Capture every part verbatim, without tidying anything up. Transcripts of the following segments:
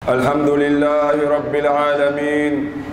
الحمد لله رب العالمين،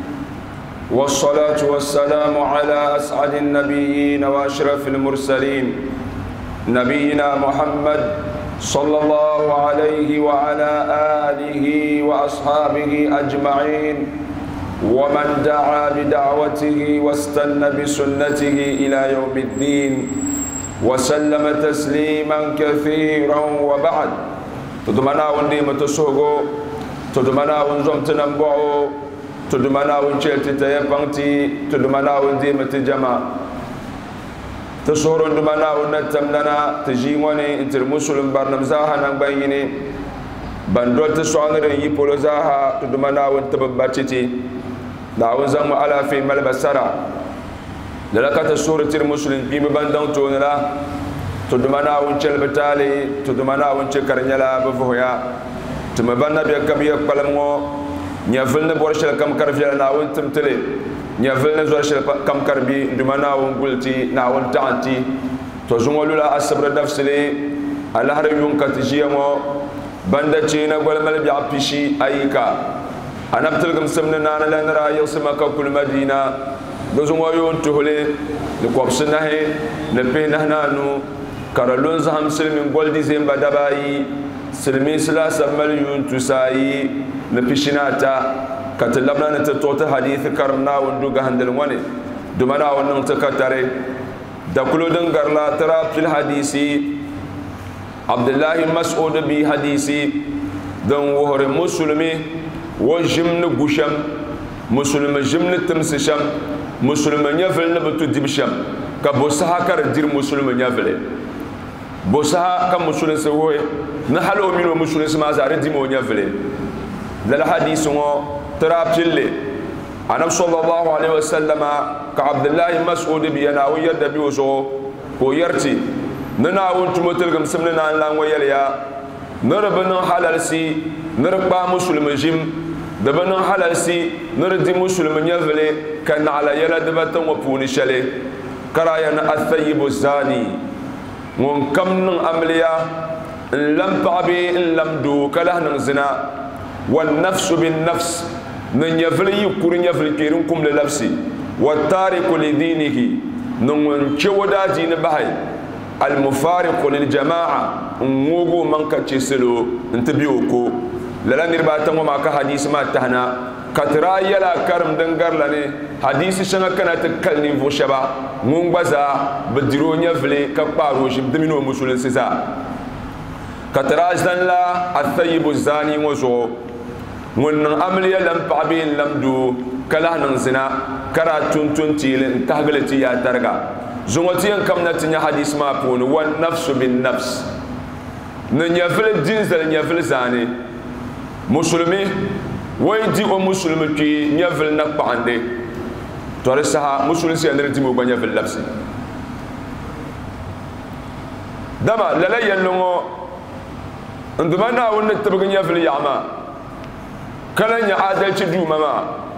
والصلاة والسلام على أسعد النبيين وأشرف المرسلين نبينا محمد صلى الله عليه وعلى آله وأصحابه أجمعين، ومن دعا بدعوته واستنى بسنته إلى يوم الدين وسلم تسليما كثيرا. وبعد، تدمنا وندي متسوغو تدمنا ونزوم تنبعو تدمنا ونشلت تيبانتي تدمنا وندي متجمع تسور دمنا ونتمنا تجيموني انت المسلم برنمزاها نبيني بندول تسوانغر يبولزاها تدمنا ونتبباتي دعوة زم على في ملبسرا للكات سورة المسلم بيم بندون تونلا تدمنا ونشل بتالي تدمنا ونشل كرنيلا بفويا تمبنا بيكبيا قلمو نيافلنا بورشل كم كرفيا ناون تمتلي نيافلنا زورشل كم كربي دمنا ونقولتي ناون تانتي تزومولو لا أسبر دفسلي على هريون كاتجيامو بندا تشينا قول مل بيعبيشي أيكا أنا بتلقم سمنا نانا لنرا يوسما كل مدينة دوزومويون تهلي لقبسنا هي نبينا نانو كارلون زهم سلمين قول دي زين بدباي سلمين سلاسة مليون تساي نبيشناتا كتلبنا نتطوت حديث كرنا وندوغا هندلواني دمنا وننتكتري دكلو دنگرلا ترى في الحديثي عبد الله مسعود بي حديثي دن وهر مسلمي وجمن غشم مسلم جمن تمسشم مسلم نيفل نبتو ديبشم كبوسها كر دير مسلم نيفل بوسها كم مسلم سوي نحلو من مسلم سما زار ديمو نيفل ذا الحديث هو ترابتلي انا صلى الله عليه وسلم كعبد الله مسعود بي انا ويد بيوزو ويرتي ننا ونت متلقم سمنا لا ويليا نربنا حلال سي نربا مسلم جيم دبنا حلال سي نردي مسلم يفلي كان على يلا دبتا وبوني شلي كرايا الثيب الزاني من كم أمليا لم تعبي لم دو كله نزنا والنفس بالنفس من يفلي يكون يفلي كيرنكم لنفسي والتارك لدينه نون شودا دين بهاي المفارق للجماعة موجو من كتشسلو انتبيوكو للا نرباتا وما كحديث ما تهنا كترا يلا كرم دنگار لني حديث شنغا كانت تكلني فوشبا مونبازا بدرو نيفلي كبارو شبدمينو مسولن سيزا كترا جدن لا الثيب الزاني وزو من أملي لم بعبين لم دو كلا ننزنا كرا تنتون تيلن تهغلتي يا ترغا زونتين كم نتنيا حديث ما بون والنفس بالنفس نيفل الدين زل نيفل زاني مسلمي ويدي ومسلم كي نيفل نقباندي تورسها مسلم سي اندرتي مو بنيا في اللبس دما لا يلو عندما نا ون تبغي نيفل ياما كلا ني عادل تدو ماما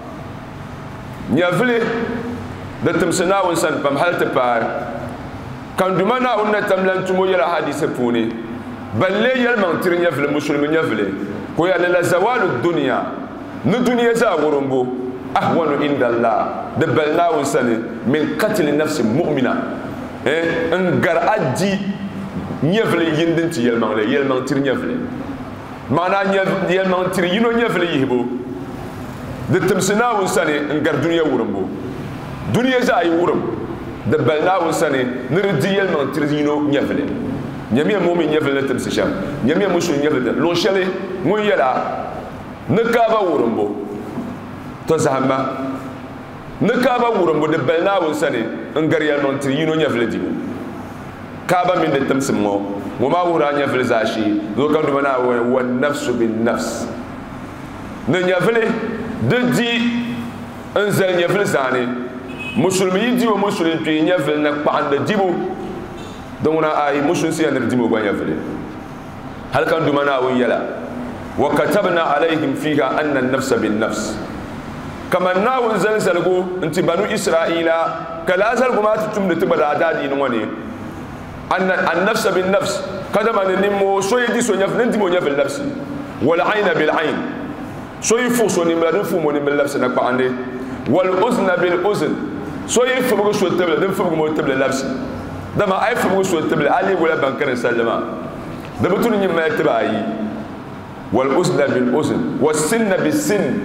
نيفل da timsina won san pam hal te par kan dumana on tamlan tumo yala hadise puni balle yal man tirnya fil muslimin yafle ko ya la zawalu dunya nu dunya za gurumbo ahwanu inda allah da balna won san min qatl nafs mu'mina eh ngar addi nyafle yindinti yal man le yal man tirnya fle mana yal man tir yino nyafle yibo da timsina won san ngar dunya gurumbo dunia za ay wurum de balna won sane nir diyel man trizino nyafle nyami mo mi nyafle tem se sham nyami mo su nyafle lo shele mo yela ne ka ba wurum bo to zahamba ne ka ba wurum bo de balna won sane ngar yel man trizino nyafle di ka ba min de tem se mo mo ma wura nyafle za shi zo ka du bana wa nafsu bin nafs ne nyafle de di enzel nyafle zane مسلم يدي ومسلم تينيا في النقبان دجيبو دونا أي مسلم سيان الدجيبو بانيا في هل كان دمنا ويلا وكتبنا عليهم فيها أن النفس بالنفس كما ناو نزل سلقو انت بنو إسرائيل كلا زلقو ما تتم نتبدا عدادي نواني أن النفس بالنفس قدما نمو سو يدي سو نف ننتمو نف النفس والعين بالعين so yi fu so ni mla fu mo ni mla sa na pa ande wal uzna bil uzn so yi fu mo so tebla den fu mo tebla labsi dama ay fu mo so tebla ali wala bankar sallama da butun ni ma tabayi wal uzna bil uzn was sinna bis sin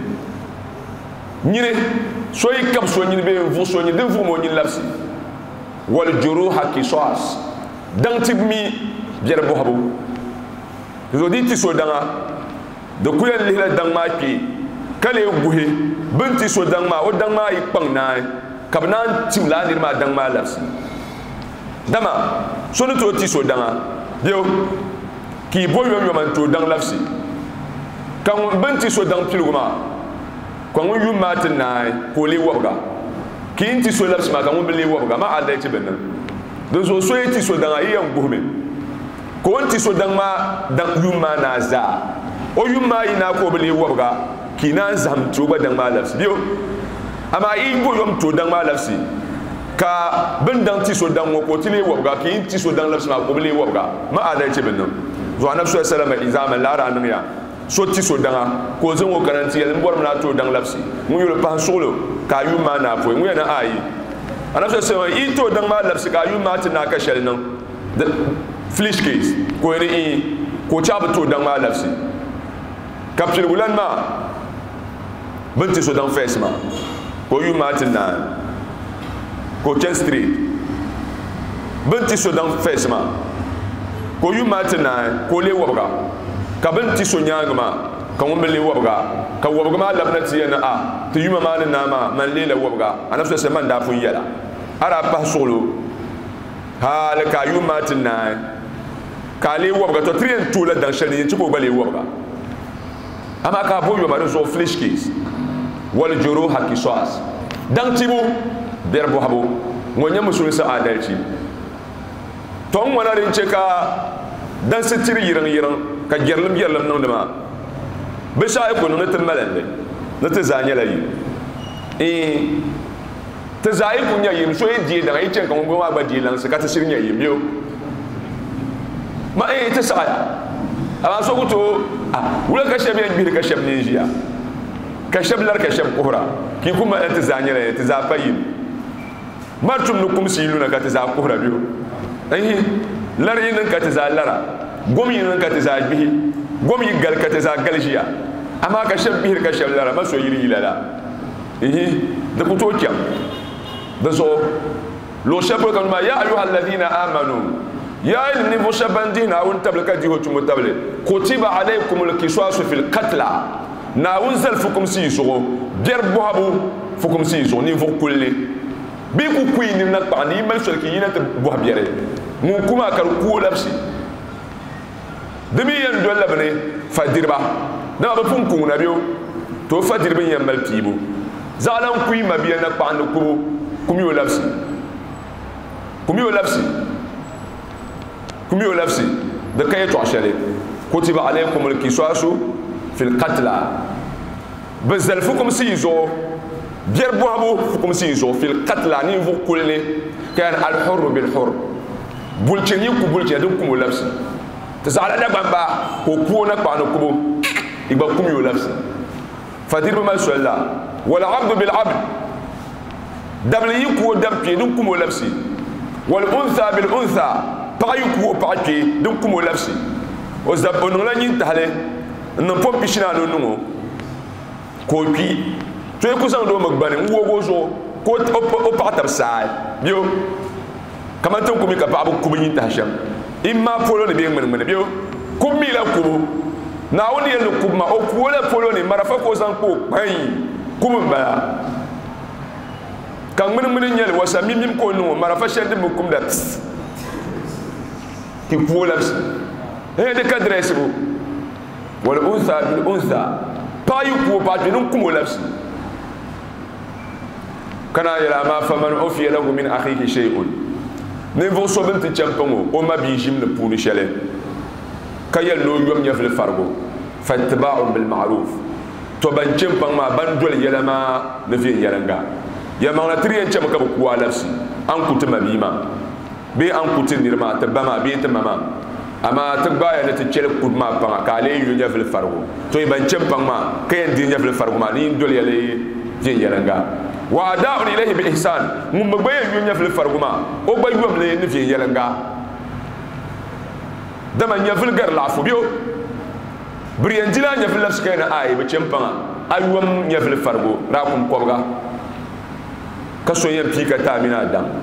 ñine so yi kap so ñine be fu so ñine den fu mo ñine labsi wal juruha qisas dang tibmi bier bo habu zo di ti so danga de kuyel lihla dang ma ki kale guhe binti so dang ma o dang ma yi pang na kabna timla ni ma dang ma labsi dama so no to ti so danga yo ki bo yo yo man to dang labsi kan binti so dang pilguma ko ngun yu matin na ko le wabga ki inti so labsi ma kan ngun le wabga ma alda ti benna do so so ti so danga yi yan guhme ko inti so dang ma dang yu ma na za o yumma ina ko bele wabga kina zam to ba dang malafsi biyo ama i go yom to dang malafsi ka ben dang ti so dang ko ti le wabga ki ti so dang lafsi ma ko bele wabga ma ada ce ben no zo annabi sallallahu alaihi wasallam izama lara nan ya so ti so danga ko zan wo garanti yel mbor na to dang lafsi mu yul pan solo ka yumma na fo mu yana ayi annabi sallallahu alaihi wasallam i to dang malafsi ka yumma tin na ka shel nan flish case ko ni ko chaba to dang malafsi kapsul bulan ma binti so dan face ma ko yu matin na ko Chen Street binti so dan face ma ko yu matin na ko le wabga ka binti so nyanga ma ka won le wabga ka wabga ma labna ti na a to yu ma na ma man le la wabga ana so se man da fu yela ara pa solo ha le ka yu matin na ka le wabga to trien to la dan shali ti ko ba le wabga ama ka bo yo ma zo flesh case wal juruha qisas dan tibu ber bo habo ngonya musul sa adalci ton wana rin ce ka dan sitiri yiran yiran ka gerlum gerlum non dama be sha ko no tan malande na ta zanya layi eh ta zai kunya yim so yi die da ai ce kan go ma ba die lan sa ka ta shirnya yim yo ma eh ta sa ama so ko to ah wala ka shabya bi ka shab ne jiya ka shab lar ka shab kohra ki kuma ta zanya la ta za fayin martum nukum siluna ka ta za kohra biyo ai lar yin ka ta za lara gomi yin ka ta za bihi gomi gal ka ta za galjiya ama ka shab bi ka shab lara maso yiri ilala eh da ku to kyam da so lo shab kan ma ya ayyuhal ladina amanu ya ilni mushabandina wa tablaka jiho tumutable kutiba alaykumul qisasu fil qatla na unzal fukum si so ber bohabu fukum si so ni fo kulle bi ku kuini na tani mal so ki yina te bohabere mu kuma kar ku labsi demi yan do labne fadirba na ba fun ku na biyo to fadirba yan mal tibu zalan ku ma biya na pa na ku kumi o labsi kumi o labsi kumi o labsi da kay to ashale kutiba alaykumul qisasu fil qatla bazal fukum sizo bier boabo fukum sizo fil qatla ni fu kulne kan al hurr bil hurr bulcheni ku bulche dum kum labsi tazala da bamba ko ku na pa no kubo iba kumi o labsi fadir ma salla wal abd bil abd dabli ku dam pe dum kum o labsi wal untha bil untha payu ku pa ke dum kum o labsi o zabon la nyin tale non pom piscina no no ko pi to e kusan do magbane wo go so ko o pa tab sai bio kama ton ko mi ka ba ko mi ta sham imma polo ne be men men bio ko mi la ko na woni en ko ma o ko le polo ne marafa ko san ko bai ko ba kan men men nyel wasa mi mi ko no marafa shede mo kum dat ki ko la e de kadres bo wal unsa bil unsa payu ko ba dun kumo labsi kana yala ma faman ufiya lahu min akhihi shay'un ne vo so ben ti champango o ma bi jim le puni shele kayel no yom nyaf le fargo fattiba'u bil ma'ruf to ban champang ma ban dol yala ma ne fi yalanga ya ma na triyen cham ka ko labsi an kutuma bima be an kutin nirma tabama be tamama ama tɩ gbaaya ne tɩ kell kud maa pãga ka a le yũ yãfl fargo tɩ y ban kẽm pãng maa ka yen dɩ yãfl fargo maa ne dol yɛla dɩn yɛlenga wa adaun ilayhi bi ihsan ŋun gba yen yũ yãfl fargo maa o gba yom le ne vɩ yɛlenga dama yãfl gar laafo bio bɩr yen dɩla yãfl la b sɩka yẽna aaye bɩ kẽm pãga a yom yãfl fargo ra kũm kɔbga ka so yẽn piika taamina a dãng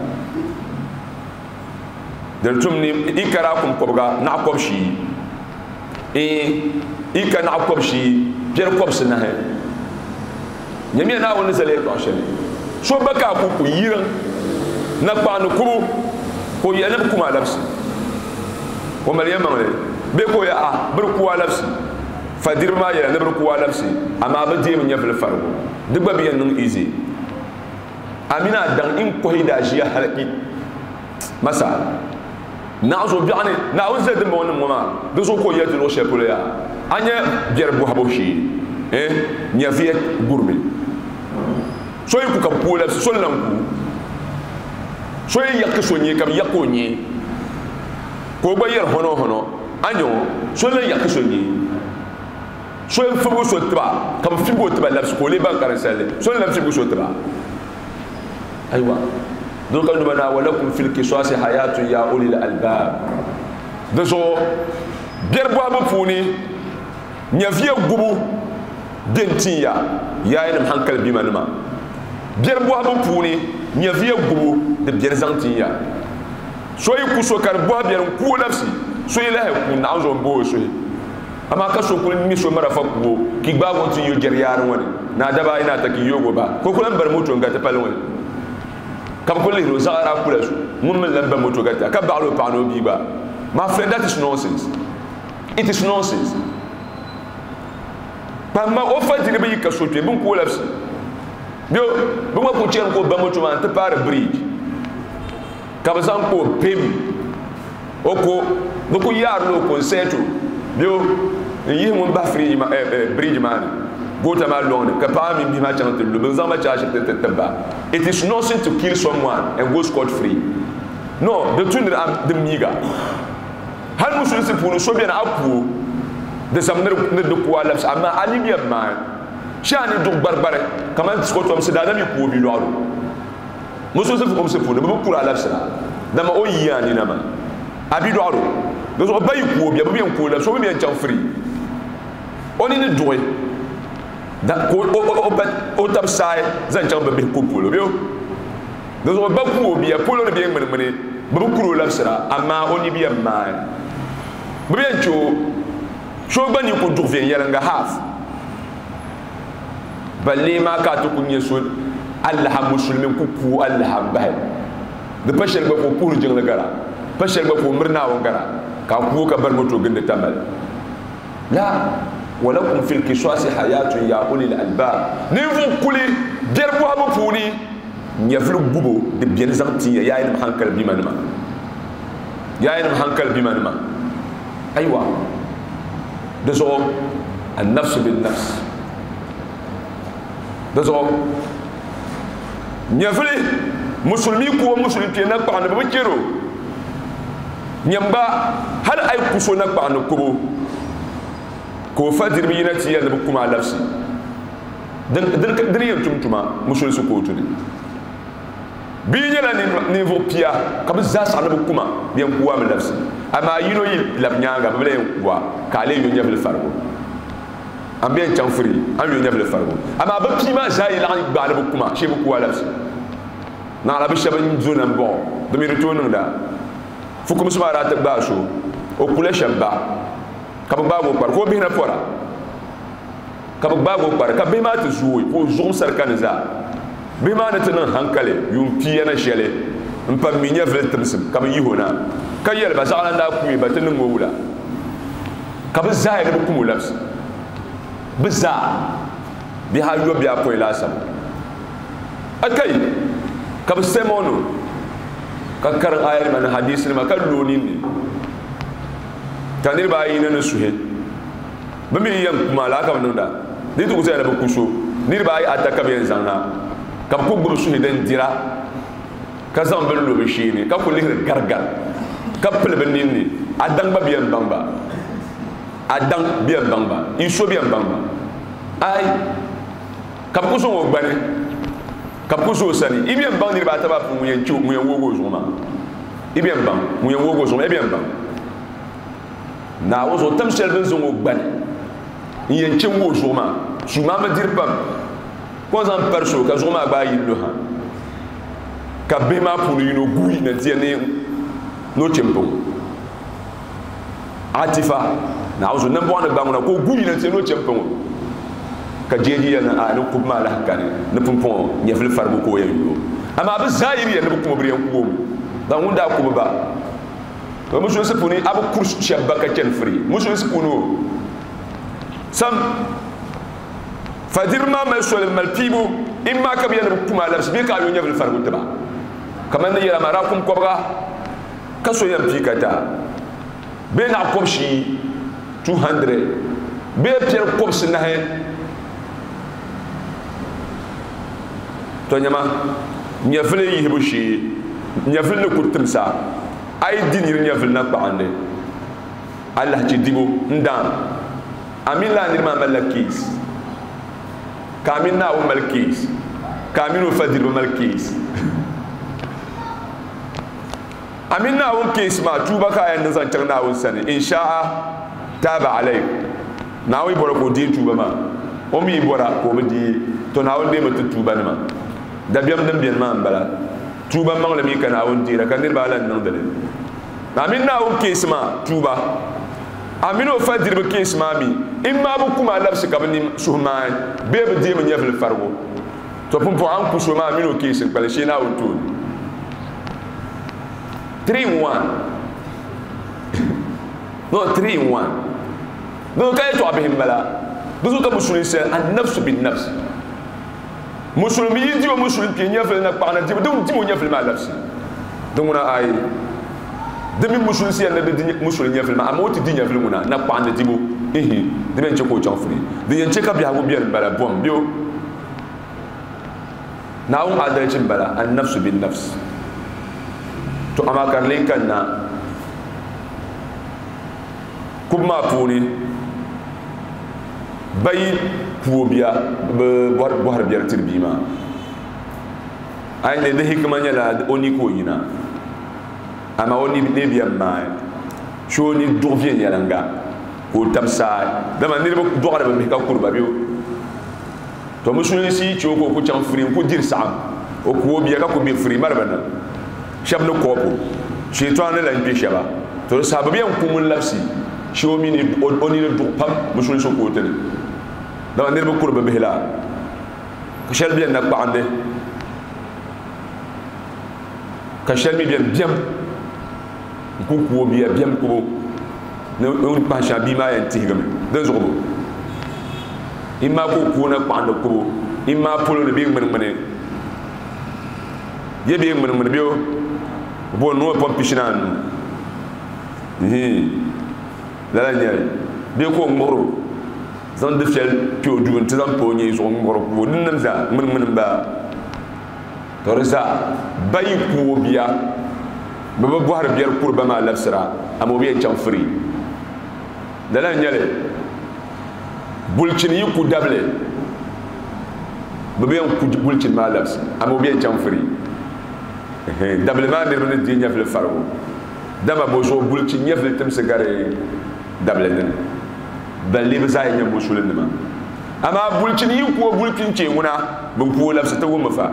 dal tum ni ikara kum kobga na kob shi e ika na kob shi pier kob sina he nyami na woni zale ko shele so baka ku ku yiran na panu ku ko yana kuma labsi ko mariya mamale be ko ya a bur ku labsi fadir ma ya na bur ku labsi amma ba je mun yafal farko duk ba biyan nan easy amina dan in ko hida shi ya halaki masa na zo biani na on zed mo no ma do zo ko yeti lo shepule ya anya bier bo habo shi eh nya vie gurbi so yi ku ka pula so lan ku so yi yak so nyi kam yakko nyi ko ba yer hono hono anyo so lan yak so nyi so yi fubu so tba kam fibo tba la ko le ban karasale so lan fibu so tba aywa donc nous bana walakum fil qisas hayatun ya ulil albab deso gerbo am funi nya vie gubu dentiya ya yin hankal bi manuma gerbo am funi nya vie gubu de bierzantiya soy ku so kar bo bier ku nafsi soy la ku na zo bo soy ama ka so ku mi so mara fa ku ki ba wonti yo ger yar woni na daba ina ta ki yogo ba ko ku lan bar moto ngata palwon kam ko lehro zagara kula su mun min lamba moto gata ka ba'lo pano biba my friend, that is nonsense. It is nonsense. Pama ofa dine be ka sotwe bun ko lapsi yo bu ma ko chen ko ba moto man te par bridge ka ba san ko pem oko do ko yar lo concerto yo yi mun ba free ma bridge man Gota ma lone, kapa mi bi ma chante lu, benza ma charge te te ba. It is nonsense to kill someone and go scot free. No, the tune that the miga. Han musu se pour so bien apu de samner ne de ko laps ama alibia man. Chani do barbare, comment scot comme c'est dans mi ko bi lo. Musu se comme c'est pour de pour laps là. Dama o yani na ma. Abi do aro. Do so bayi ko bi abi bien ko laps so bien chan free. Oni ne doy. Da ko o o o tab sai zan chan be ko polo bio do so ba ku obi e polo ne bi ngmen ngmen ba bu kuro la sira ama oni bi ma ba bi cho so ba ni ko dur ven yara nga half balle ma ka to kunye so Allah muslimin ku ku Allah ba de pashel ba ko pour jeng la gara pashel ba ko mirna won gara ka ku ka bar moto gende tamal la ولكم في القصاص حياة يا أولي الألباب نيفو كولي دير بو ابو فوني نيفلو بوبو دي بيان زانتي يا ين محنكل بي مانما يا ين محنكل بي مانما ايوا دزو النفس بالنفس دزو نيفلي مسلمي كو مسلمي تي نك بان با كيرو نيمبا هل اي كوسو نك بان كوبو ko fadir bi na tiya da kuma lafsi dan dan kadriya tumtuma musul su ko tuni bi nyala ni ni vo pia kam za sa na kuma bien kuwa mi lafsi ama yino yi lab nyanga ba len kuwa ka le yo nyabel fargo am bien chamfri am yo nyabel fargo ama ba pima za yi la ba na kuma she bu kuwa lafsi na la bi shaban zona bon do mi retourner da fukum suma ra ta ba so o kula shabba kab bago par ko bina fora kab bago par ka be ma te zuwi ko zum sarkaniza be ma na tan hankale yum piya na shele mpa minya veltemsim kam yihona ka yel ba zala nda ku ba tan ngowula kab zaay da ku mulaps bizza bi ha yo bi apoy la sam akay kab semono ka kar ayar man hadith ni ma kan lonin ni tanir ba yina na suhe ba mi yam mala ka nunda ni to sai na ba kuso ni ba yi ataka be zanna kam ko gum suhe den dira ka zam ben lo be shini ka ko lihir gargar ka pele ben ni adang ba biyan bangba adang biyan bangba iso biyan bangba ay kap ko so gbane kap ko so sani ibiyan bang ni ba ta ba fu muyen chu muyen wogo zuma ibiyan bang muyen wogo zuma ibiyan bang na wo so tam sel ben zo gbane yen chu wo zuma zuma ma dir pam ko zan perso ka zuma ba yillo ha ka be ma fu ni no gui na tie ne no chempo atifa na wo so nan bo na ba mo ko gui na tie no chempo ka jeji ya na no kubma la kan ne pumpon nyefle farbu ko yeyo ama ba zairi ya ne ko mo briyan ko dan wunda ko ba to musu se puni abu kurs shabba ka ken free musu se puno sam fadir ma ma sol mal pibu imma ka biya ne kuma la bi ka yo nyefle farbu taba kaman ne yara mara kum ko ba ka so yam pikata be na ko shi two hundred be pier ko na he to nyama nyafle yi hebu shi nyafle ne kutum sa ay dinir nyafle na baande Allah ci dibo ndam amin la nirma malakis kamin na o malkis kamin o fadir o malkis amin na o kis ma tuba ka yan zan tar na o sani insha taba alai na wi boro ko di tuba ma o mi bora ko di to na o de ma tuba ne ma da biam dem bien man bala tuba mang la mi kana on dira kan dir bala nan dale amin na on kesma tuba amin o fadir be kesma mi imma bu kuma labsi kabni suhma be be di ma nyefle fargo to pum po an ku suhma amin o kesin bala shi na on to three in one no three in one no kay to abihim bala duzu ka musulin se an nafsu bin nafs musulmi yi diwo musulmi ke nyefle na kpana diwo dum diwo nyefle ma lafsi dum na ay demi musulmi si na de musulmi nyefle ma amoti di nyefle muna na kpana diwo ehi de ben cheko chanfri de yen cheka biya go biya bala bom bio na um adajin bala an nafsu bin nafs to amakan linkan na kubma puni bayi puobia be bohar biar tirbima ay ne de hikma nyala oni ko yina ama oni ne biya ma shoni do vien yalanga ko tamsa dama ne bo do gara be ka kurba biyo to musulmi si choko ko cham fri ko dir sam o ko biya ka ko bi fri marbana shabno kopo shaitan la nbi shaba to sababiyan kumun lafsi shomi ni oni ne do pam musulmi so ko tele dama nirba kurba bihla ka shel bien nak baande ka shel mi bien bien ku ku bien bien ko ne on pa sha bi ma yan tigam de zobo imma ko ku nak baande ko imma polo ne bi men men ye bi men men bio bo no pom pishinan hi la la nyari bi ko ngoro zan de fiel pio du te zan po nyi so ngoro ko nin za mun mun ba to resa bayi ko biya baba bo har biyar kurba ma lafsira amo biya cham free dala nyale bulchin yi ku dable baba yan ku bulchin ma lafs amo biya cham free dable ma ne ne di nyafle fargo dama bo so bulchin nyafle tem se gare dable den balle ba zai nya musulun ma amma bulcin yi ko bulcin ce muna bin ko lafsa ta goma fa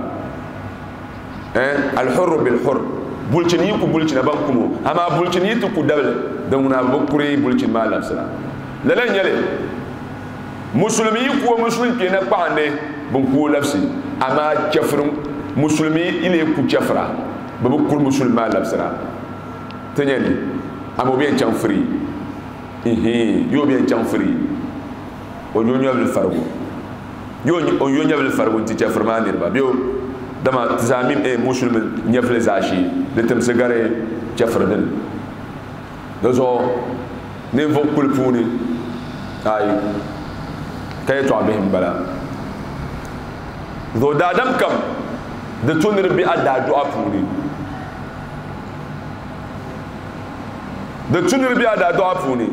eh al hurr bil hurr bulcin yi ko bulcin ban kuma amma bulcin yi ku dable da muna ba kure bulcin ma lafsa lalan yale musulmi yi ko musulun ke na kpande bin ko lafsi amma kafirun musulmi ile ku kafra ba ba kur musulma lafsa tanyani amma bien chan free ehe yo bien chan free o yo nyabel fargo yo o yo nyabel fargo ti cha farmani ba bio dama zamim e musulmin nyafle zashi de tem segare cha farden dozo ne vo kulpuni ay kay to abihim bala do dadam kam de tonir bi adda do apuni da tunir biya da do apuni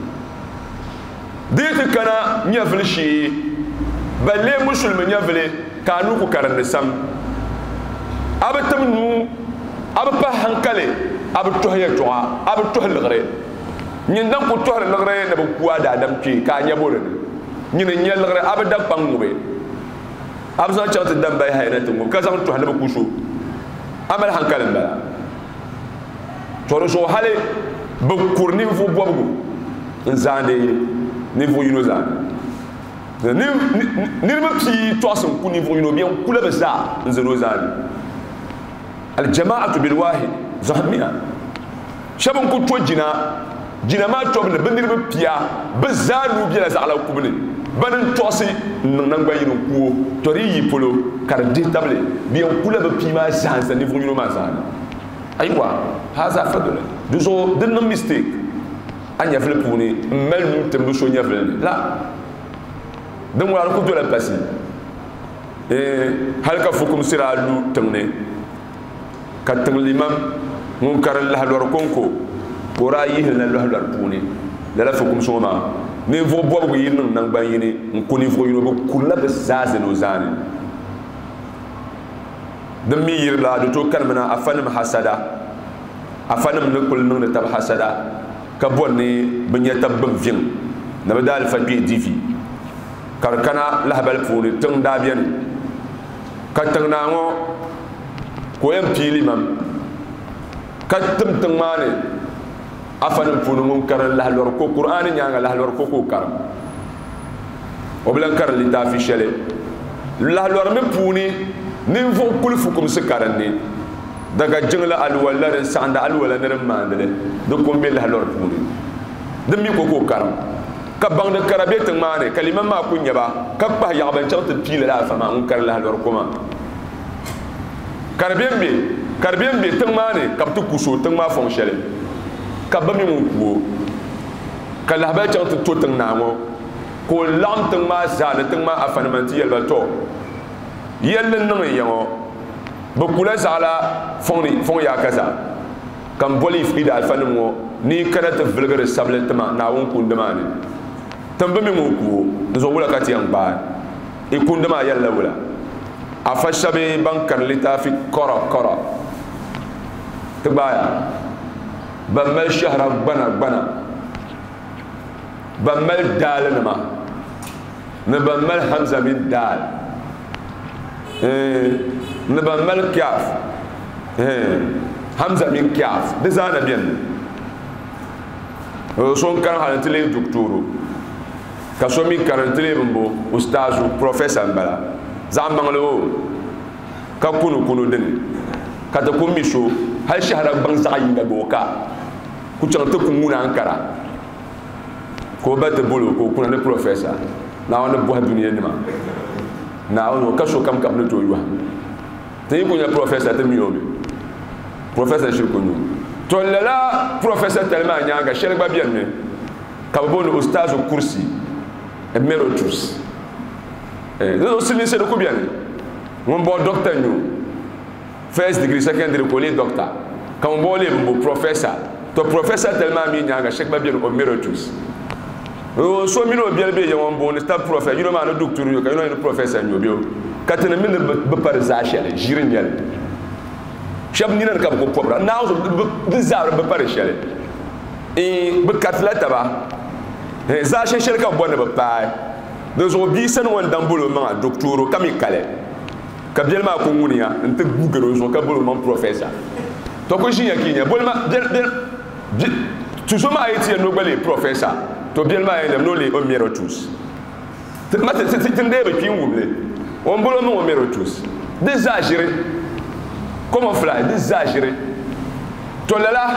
dit kana nyavli shi balle musulmi nyavli kanu ku karan sam abatam nu abpa hankale ab tohya toa ab tohl gre nyin dan ku tohl gre na bu kuwa da adam ki ka nyabore ni ne nyel gre ab da pangube ab sa chawta dam bay hayna tungu ka sam tohl ba kusu amal hankale bala toro so hale bu kurni fu bobu nzande ni fu yuno zan ni ni ma pi to asan ku ni fu yuno bien kula ba za nzano zan al jama'atu bil wahid zahmiya shabun ku to jina jina ma to ne bandir ba piya ba zanu bi la zala kubni banin tosi nan gba yinu ku tori yi polo kar di table bien kula ba pi ma zan zan ni fu yuno ma zan aywa haza fadula duzo dinna mistake anya fle puni mel nu tembu so nya fle la dan wala ko dola pasi eh halka fukum sira lu tamne katam limam mun karal la lor konko ora yi la la lor puni la la fukum so ma ne vo bobu yin nan ban yini ko ni fo yino bo kula be zaze no zani dan mi yir la do to kalmana afanam hasada afanam ne kul nan tab hasada ka bonni banya tabbam vin na badal faqi difi karkana lahbal puni tung dabian ka tangna ngo ko yam pili mam ka tum tung mane afanam puni mun karal lahlor ko qur'an nyanga lahlor ko ko karam o blan karal li dafi shele lahlor me puni nin fo kul fukum sikaranni daga jingla alwala ren sanda alwala ren mandele do ko be la lor puni de mi ko ko karam ka bang de karabe tan mane kalima ma kunya ba ka ba ya ban chawta pile la fama un kar la lor kuma karbien be karbien be tan mane ka tu kuso tan ma fon shele ka ba mi mun ko ka la ba chawta to tan na mo ko lam tan ma za de tan ma afanmanti yel ba to yellen nan yango bukula sala foni fon ya kaza kam boli frida alfanim mo ni kana ta vulgar sabletama na won kundamani tambe me mo ku zo wula kati yang ba e kundama yalla wula afashabe bankar litafi kora kora tibaya bamal shahra bana bana bamal dalama ne bamal hamza min dal eh ne bamal kaf eh hamza min kaf de zana bien son kan halantile doktoro ka so mi karantile mbo ustazu professeur mbala zamangalo ka kunu kunu den ka ta ko misho hal shahara ban zayi ga boka ku chanta ku muna ankara ko ba te bolo ko kuna ne professeur na wona bo duniya ni ma na wona ka so kam kam ne to yuwa te ko nya professeur te mi yobe professeur shirko ñu to la professeur tellement nyanga shelba bien me ka bo no ustazu kursi emeritus eh do sini se do ko bien mon bo docteur ñu first degree second degree ko le docteur ka mon bo le bo professeur to professeur tellement mi nyanga shelba bien emeritus o so mi no bien be yon bo ne sta professeur you know ma no docteur yo ka you know no professeur ñu bio katene min be par za shele jirin yel shab ni nan ka ko pobra na zo de za be par shele e be katla taba e za she shele ka bonne be pa de zo bi sen won dan bolo ma docteur kam ikale ka biel ma ko ngunia nte bugero zo ka bolo man professeur to ko jinya kinya bolo ma de tu so ma eti no gbele professeur to biel ma en no le o miero tous ma te te tende be kin wumle on bolo no o miero tous désagéré comment fly désagéré to lala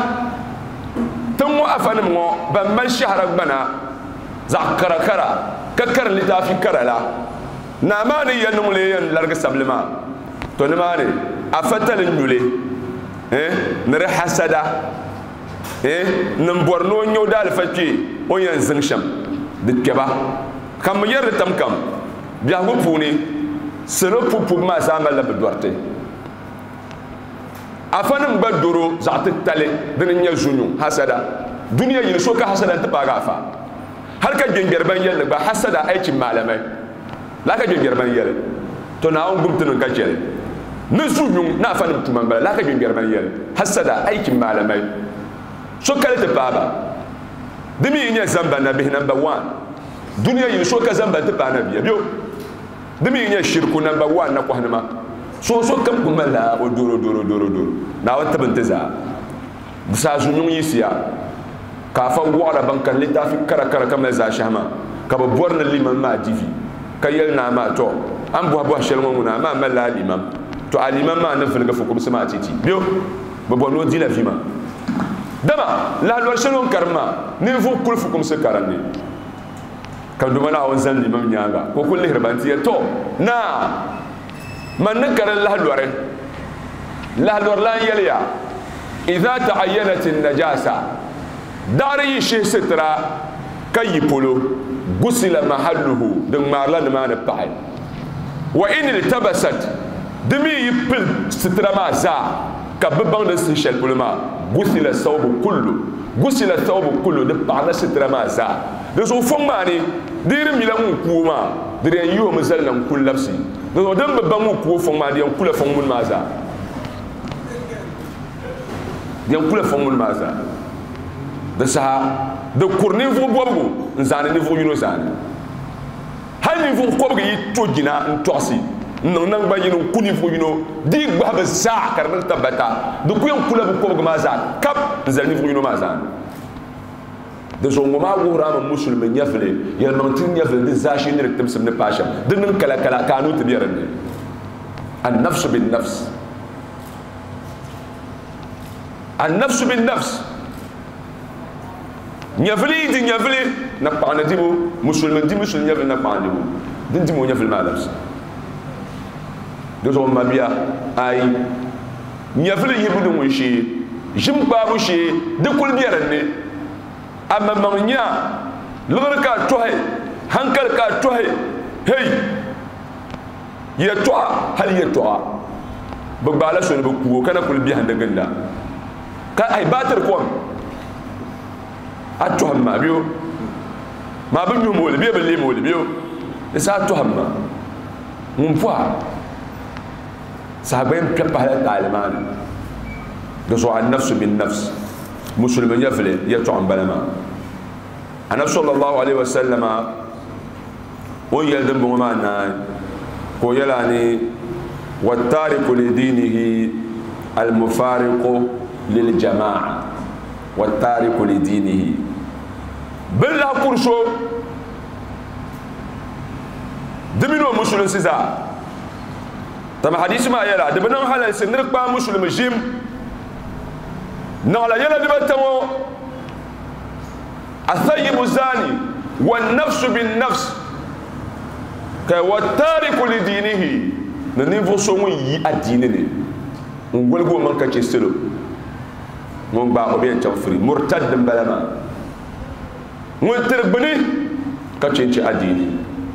tamu afanim mo ba mal shahra bana zakara kara kakkar litafi karala na mani yanum le yan larga sablema to ne mani afatal nyule eh nare hasada eh nan borno nyow dal fakki o yan zingsham de keba kam yer tam kam biya go puni sero pupu ma sama la bedorte afanim badoro zati tale den nya zunyu hasada duniya yil so ka hasada ta ba gafa har ka gengerban yel ba hasada aikin malamai la ka gengerban yel to na on gumtun ka kele ne zuyun na fanin tuman bala la ka gengerban yel hasada aikin malamai so kale ta baba dimi nya zamba na bi number one duniya yil so ka zamba ta ba na biya biyo dimi nya shirku number one na ko hanama so so kam kuma la o doro doro doro doro na wata bantaza sa zuyun yisiya ka fa wala bankan litafi kara kara kamar za shama ka ba borna liman ma divi ka yel na ma to an bo bo shel mo na ma mala liman to aliman ma na fulga fukum sama titi biyo ba bono di la fima dama la lor shelon karma ni fu kul fukum se karani kan duma na wanzan liman nyanga ko kulli hirbanti to na man nakara la lore la lor la yeliya idha ta'ayyanat an-najasa dari shi sitra kayi polo gusila mahalluhu dun marla ma na pahay wa in iltabasat demi yipil sitra ma za ka babban da su shel polo ma gusila sawbu kullu gusila sawbu kullu de parla sitra ma za de so fon mani dir mi la mu kuma dire yo mu zallan kullabsi do dan babban mu ku fon ma de kula fon mun ma za de kula fon mun ma za de sa de cour niveau bobu nzane niveau yuno zane hal niveau ko bi to gina ntosi non nang ba yino ku niveau yuno di gba ba sa kar na tabata de ku yon kula ko ko ma za kap nzane niveau yuno ma za de so ngoma wo rama musulmi nyafle yel mantin nyafle de za shi ne rektam sabne pasha de nan kala kala kanu tibiyarande an nafs bin nafs an nafs bin nafs nyavli di nyavli na paana dibo musulman di musulman nyavli na paana dibo din di mo nyavli malabs do so mabia ay nyavli yibu do moshi jim babu shi de kul biyarande amma manya lor ka tohe hankal ka tohe hey ya toa hal ya toa bagbala so ne bu kana kul biya handa ganda ka ay batar ko atuham ma biyo ma bin yo mole biyo bele mole biyo isa atuham ma mun fa sahabain pepa hala taliman do so an nafs bin nafs muslimin yafle ya tu'am balama annabi sallallahu alaihi wasallam o yelden bo ma na ko yalani wattariqu li dinihi al mufariqu lil jamaa wattariqu li dinihi bella kurso demino musulun siza tama hadisi ma yala de banan halal sinir ba musulum jim na la yala de batamo athayyib zani wan nafs bin nafs ka wattariqu li dinihi na niveau so mu yi adine ne ngol go man ka ci selo mon ba ko bien tam fri murtad balama mon terbani ka ci ci adini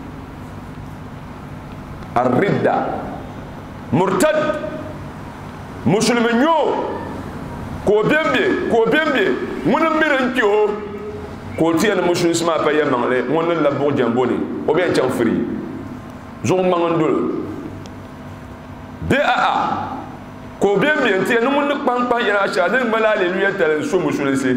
الردة مرتد مسلم نيو كو بيمبي كو بيمبي من ميرن كيو كو تيان مسلم سما با يمان لي من لا بو جامبوني او بيان تام فري زون ماندول دي ا ا كو بيمبي تيان من نكبان با ينا شا دين ملا لي لوي تال سو مسلم سي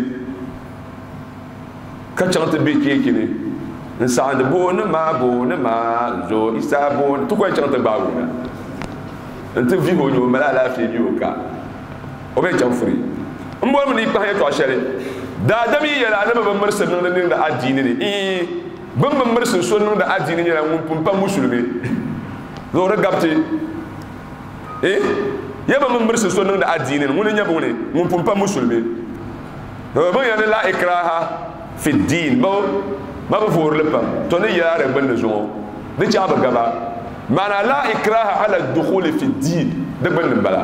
ka chante be kekini nsande bon ma bon ma zo isa bon to ko chante ba wona nte vi ho nyo mala la fi bi oka o be cham free mbo mo ni pa he to shere da dami yela na ba marsa no ne da adini ni e ban ban marsa so no da adini ni la mun pumpa musulmi zo regapti eh ya ba mun marsa so no da adini ni mun nya bo ne mun pumpa musulmi do ba ya la ikraha fi din bo ما بفور لبا توني يا رب بنزون دي جاب غبا معنى لا إكراه على الدخول في الدين ده بن بلا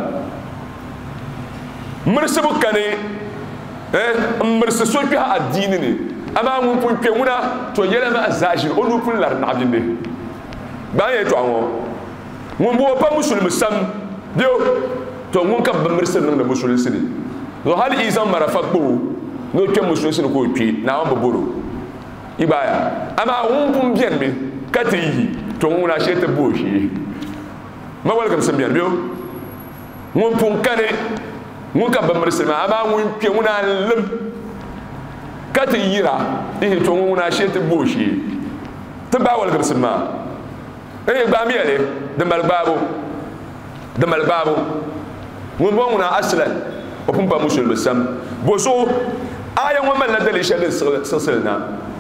مرسبو كاني eh مرسسو بها الدين ني اما مو بو بيونا تو يلا ما زاجر اونو بن لار نابدي با يتو awon mo bo pa musulmi sam dio to ngun ka ba مرسل نان musulmi sini do hal izam marafa bo no ke musulmi sin ko twi na on boboro ibaya ama won pum bien me kati to nguna shete boshi ma wal kam sambian bio won pum kane won ka ba musulma ama won twi nguna lem kati yira e to nguna shete boshi to ba wal kam samma e ba mi ale de mal babo de mal babo won bo nguna aslan o pum ba musulma sam boso aya won man la dali shade sirsilna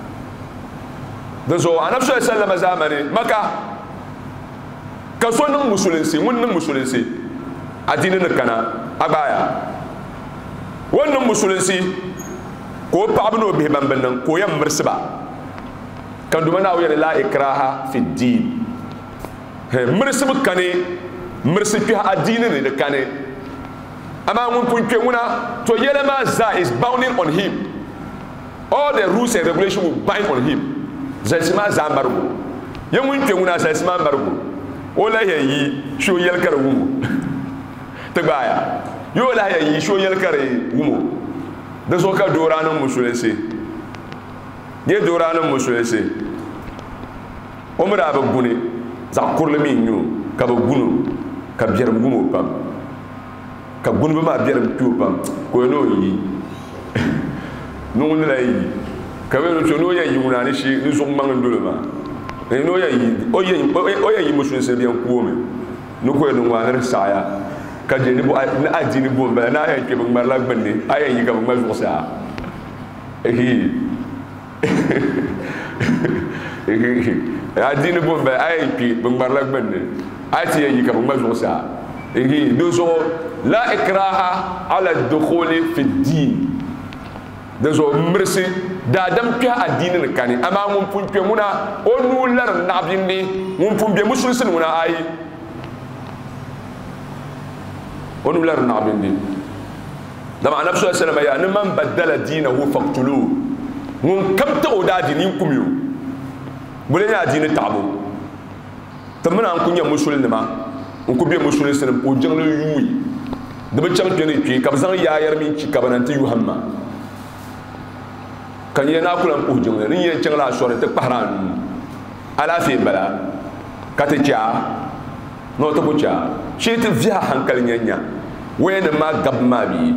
da zo annabi sallallahu alaihi zamani maka ka so nan musulunci wannan musulunci addinin kana abaya wannan musulunci ko pa abno be bamban ko yam mirsiba kan duma na wayar la ikraha fi din he mirsib kane mirsib fi addinin ne kane ama mun punke muna to yelema za is bounding on him. All the rules and regulations will bind on him. Zalsima zambargo yamun ke muna zalsima bargo ola yayi sho yelkar wumu tabaya yo la yayi sho yelkar wumu da so ka doranan musulunci ye doranan musulunci umra ba gune za kurle min yo ka ba gunu ka biyar gumo pam ka gunu ba biyar tu pam ko no yi no la yi ka we no no ya yi una ni shi ni so mang ndolo ma e no ya yi o ye o ya yi musulunci bien ko me no ko no wa na saya ka je ni bo na adini bo ba na ya ke ba marla gbanne aya yi ka ba ma sa ehi ehi adini bo ba aya ki ba marla gbanne ati yi ka ba ma sa ehi do so la ikraha ala dukhuli fi din da zo mirsi da dam ka addinin kani amma mun funke muna onu lar nabin ne mun funke musulsin muna ayi onu lar nabin ne da ma annabi sallallahu alaihi wasallam ya man badala dinahu faqtulu mun kamta oda dinin kumiyo bule ya dinin tabo to muna an kunya musulin ma un ku be musulsin ko janglo yuyi da ba champion ki ka bazan ya yar min ci kabananti yuhamma kan ye na kulan ko jongle ni ye changla sore te paran ala fi bala kata cha no to ko cha shi te via hankal nyanya wena ma gab ma bi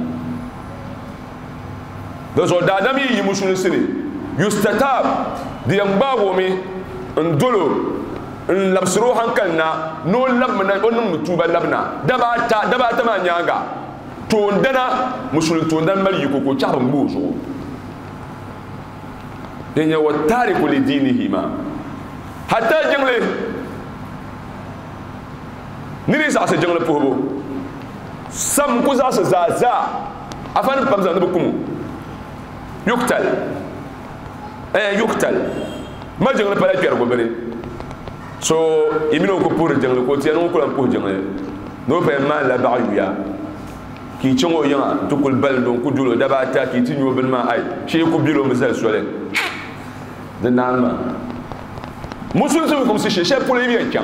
do so da dami yi musulun sini yustatab di yamba wo mi ndolo in labsuru hankal na no labna onun mutuba labna daba ta daba ta ma nyanga to ndana musulun to ndan mari ko ko cha ban bozo denya wa tariku li dinihi ma hatta jangle nini sa se jangle pobo sam ko za se za za afan pam za nbukum yuktal eh yuktal ma jangle pala pier go bere so imino ko pour jangle ko tiano ko lam ko jangle no pe ma la ba'ya ki chongo yana tukul bal don ku dulo daba ta ki tinyo ben ma ay she ko bilo misal sole de nalma musul so comme si chercher pour les bien tiens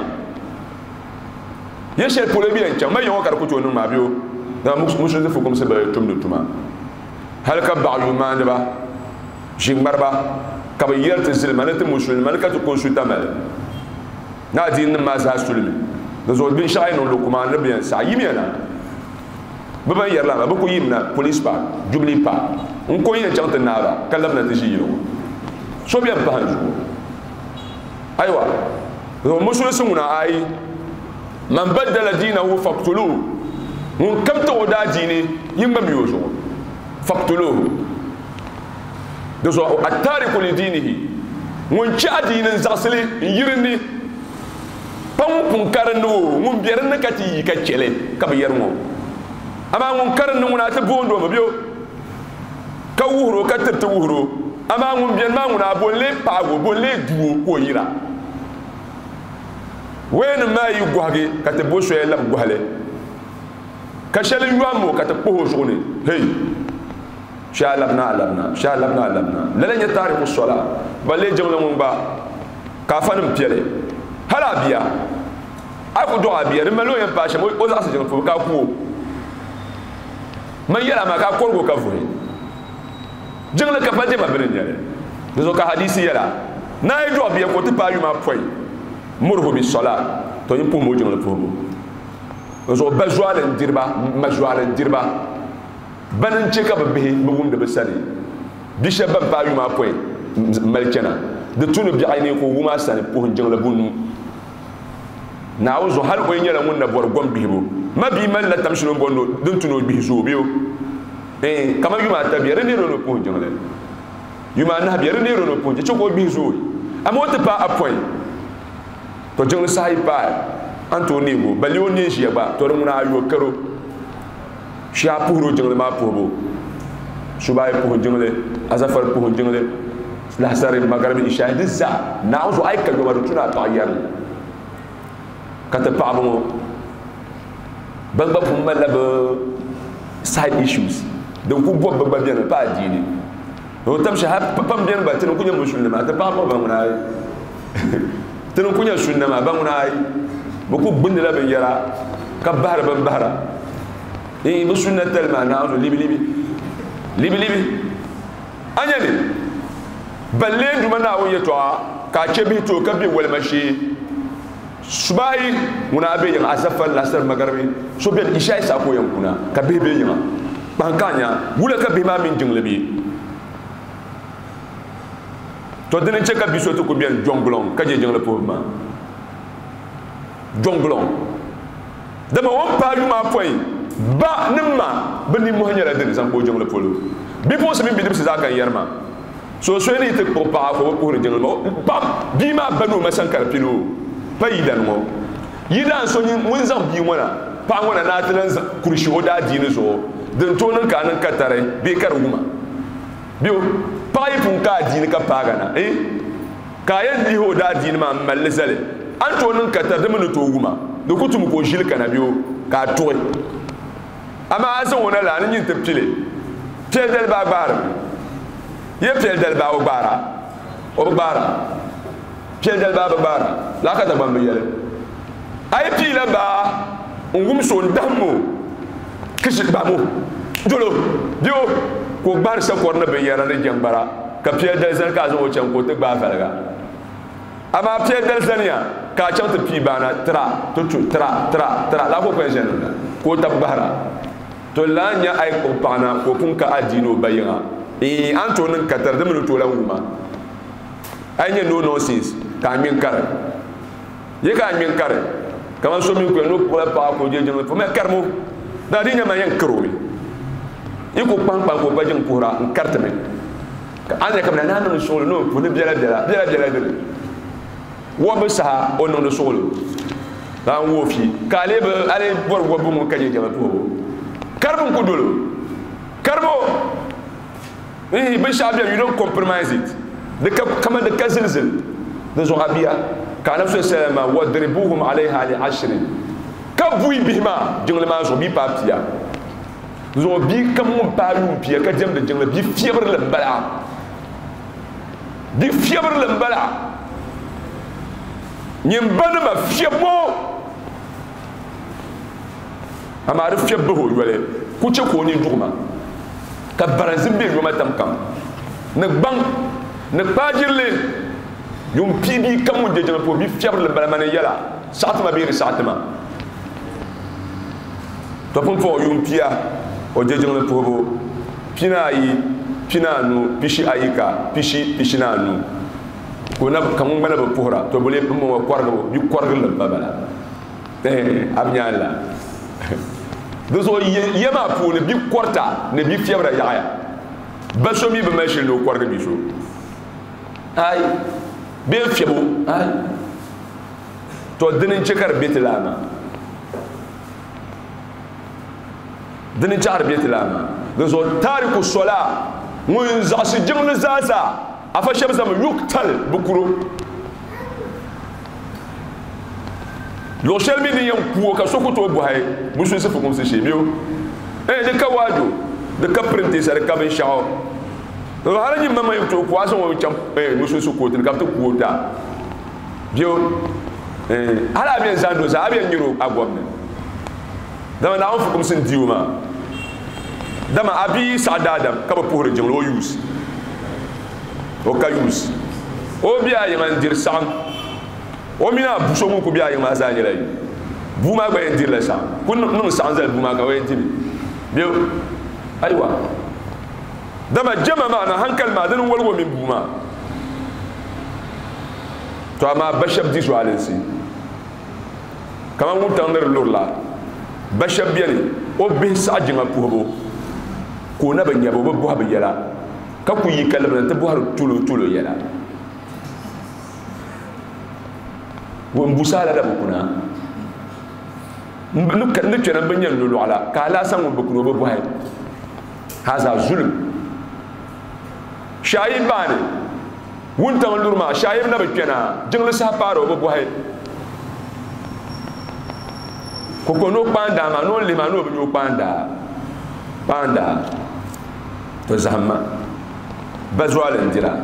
ye chercher pour les bien tiens mais yo kar ko to no ma bio da musul so faut comme ça ba tum de tuma halka ba'lu ma ne ba jingbar ba ka ba yerte zil manate musul malaka to consulta mal na din ma za sulmi da zo bin shayin no kuma na bien sa yimiana ba ba yerla ba ko yimna police pa jubli pa on ko yin chante naba kalam na tishi yo so bien pas un jour aywa do musul sumuna ay man badala dinahu faqtulu mun kamta oda dini yimba mi yoso faqtulu do so atariku li dinihi mun ci adinin zasili yirni pam pun karno mun biyar na kati ka cele ka biyar mo ama mun karno mun ta bondo ma biyo ka wuhro ka tabta wuhro ama mun bien ma nguna bolle pago bolle duo ko yira wen ma yi gwage ka te bo so yela gwale ka shele yuamo ka te po jone hey sha labna labna sha labna labna la la tariqu sala balle jomla mun ba ka fanum piele hala biya aku do abiya ma lo yan pa she mo o za se jom fo ka ku man yala ma ka korgo ka fuhe jingle ka pa de ma beren yale zo ka hadisi yala na e do bi ko te pa yuma poy murhu bis salat to yim mo jingle po mo zo ba joale dirba ma joale dirba banan che ka be mo gum de be sali bi sheba pa yuma poy malkena de tunu bi ayni ko wuma sani po jingle bunu na wo zo hal ko nyela mun na bor gom bibo ma bi man la tamshino bondo dun tuno bi zo biyo eh kama yuma tabiere ne rono po jingle yuma na biere ne rono po je ko bi zo amote pa apoy to jingle sai pa antoni go balio ne ji ba to mun ayo karo sha puro jingle ma pobo subay po jingle azafar po jingle la sare magharibi isha dizza na wo ay ka go waru tuna ta yar kata paabo bang ba pum la ba side issues donc ku bob ba bien pas dini do tam sha pam bien ba tin ku nyam sunna ma ta paabo ba munay tin ku nyam sunna ma ba munay bu ku bund la ben yara ka bahar ban bahara e bu sunna telma na do libi libi libi libi anyani balle duma na wo yeto ka chebi to ka bi wal mashi subahi muna be yang azafal lasar magarbi so be isha isa ko yang kuna ka be be yang bankanya wula ka be ma min jinglebi to dina che ka biso to ko bien jonglong ka je jingle pauvre ma jonglong dama won pa yu ma point ba nimma bani mo hanyara de zan ko jingle polo bi po se min bi de se zaka yerma so so ni te ko pa ko ko jingle ba bi ma banu masan karpino pa yidan mo yidan so ni mun zan bi wona pa wona na tilan kurshi oda dini so den to nan kanan katare be kar guma biyo pa yi fun ka dini ka paga na eh ka yan di ho da dini ma mallesale an to nan katar da mun to guma do kutum ko shil kana biyo ka toy ama asan wona la ni te pile tel del ba bar ye tel del ba o bara o bara tel del ba bara la ka da bambe yele ay pile ba ngum so ndammo kishi ba mo dolo dio ko bar sa korna be yara de jambara ka pie del zan ka zo chan ko te ba falga ama pie del zania ka chan te pi bana tra to tu tra tra tra la ko ko jenu ko tabara to la nya ay ko pana ko kun ka adino bayira e anto nan katar de mun to la nguma ay nya no nonsense ka min kar ye ka min kar kama so min ko no ko pa ko je jenu fo me karmo da di nya ma yan karo iko pampa ko bajin pura en carte men ande kam na nan solo no ko ne biela biela biela biela de wo be sa o no solo da wo fi ka le be ale bor wo bu mo kaje jama to karbo ko dolo karbo eh be sa bien you don't compromise it de kama de kazilzil de zohabia kana so selama wadribuhum alaiha li ashrin kabui bihima jingle ma zo bi papia zo bi kam mon palu pia ka dem de jingle bi fièvre le bala bi fièvre le bala nyem bana ma fièvre amara fièvre ho yole ku che ko ni dugma ka barazim be yoma tam kam ne bang ne pajirle yum pibi kam mon de jingle po bi fièvre le bala mané yala satma bi satma to pon fo yum pia o je jingle pobo pina yi pina nu pishi ayika pishi pishi na nu ko na kam ngana ba pohra to bole mo kwargo bi kwargo le babala eh abnyala do so yema po ne bi kwarta ne bi fiebra yaaya ba so mi ba machine no kwargo bi so ay be fiebo ay to dinin cikar bitlama dini jar bieti lama gazo tariku sola mun zasi jimna zaza afa shamsa mu yuktal bukuru lo shelmi ni yan kuo ka sokoto bu hay musu se fukum se shebio eh de kawado de ka printe sar ka ben shawo lo hala ni mama yukto ko aso wo cham eh musu su ko tin ka to kuota bio eh ala bien zando za bien nyiro agomne dama na fukum sin diuma dama abi sadadam ka ba pohre jinglo use o ka yus o biya yaman dir sam o mina buso mu ko biya yama za ni lay buma ba dir la sam kun no sanzal buma ka wayen tibi biyo aywa dama jama ma na hankal ma dan walwo min buma to ama bashab di so alensi kama mu tandar lurla bashab biani o be sa jinga puho ko na ban yabo bo ha yala ka ku yi kalman ta buhar tulo tulo yala wo mbusala da bukuna nuka nuka nan banyan lulu ala ka la san wo bukuno bo buhay haza zulm shayib bani wunta lurma shayib na bakena jingla sa paro bo buhay ko ko no panda ma no lima no bi panda panda to zahma bazwal ndira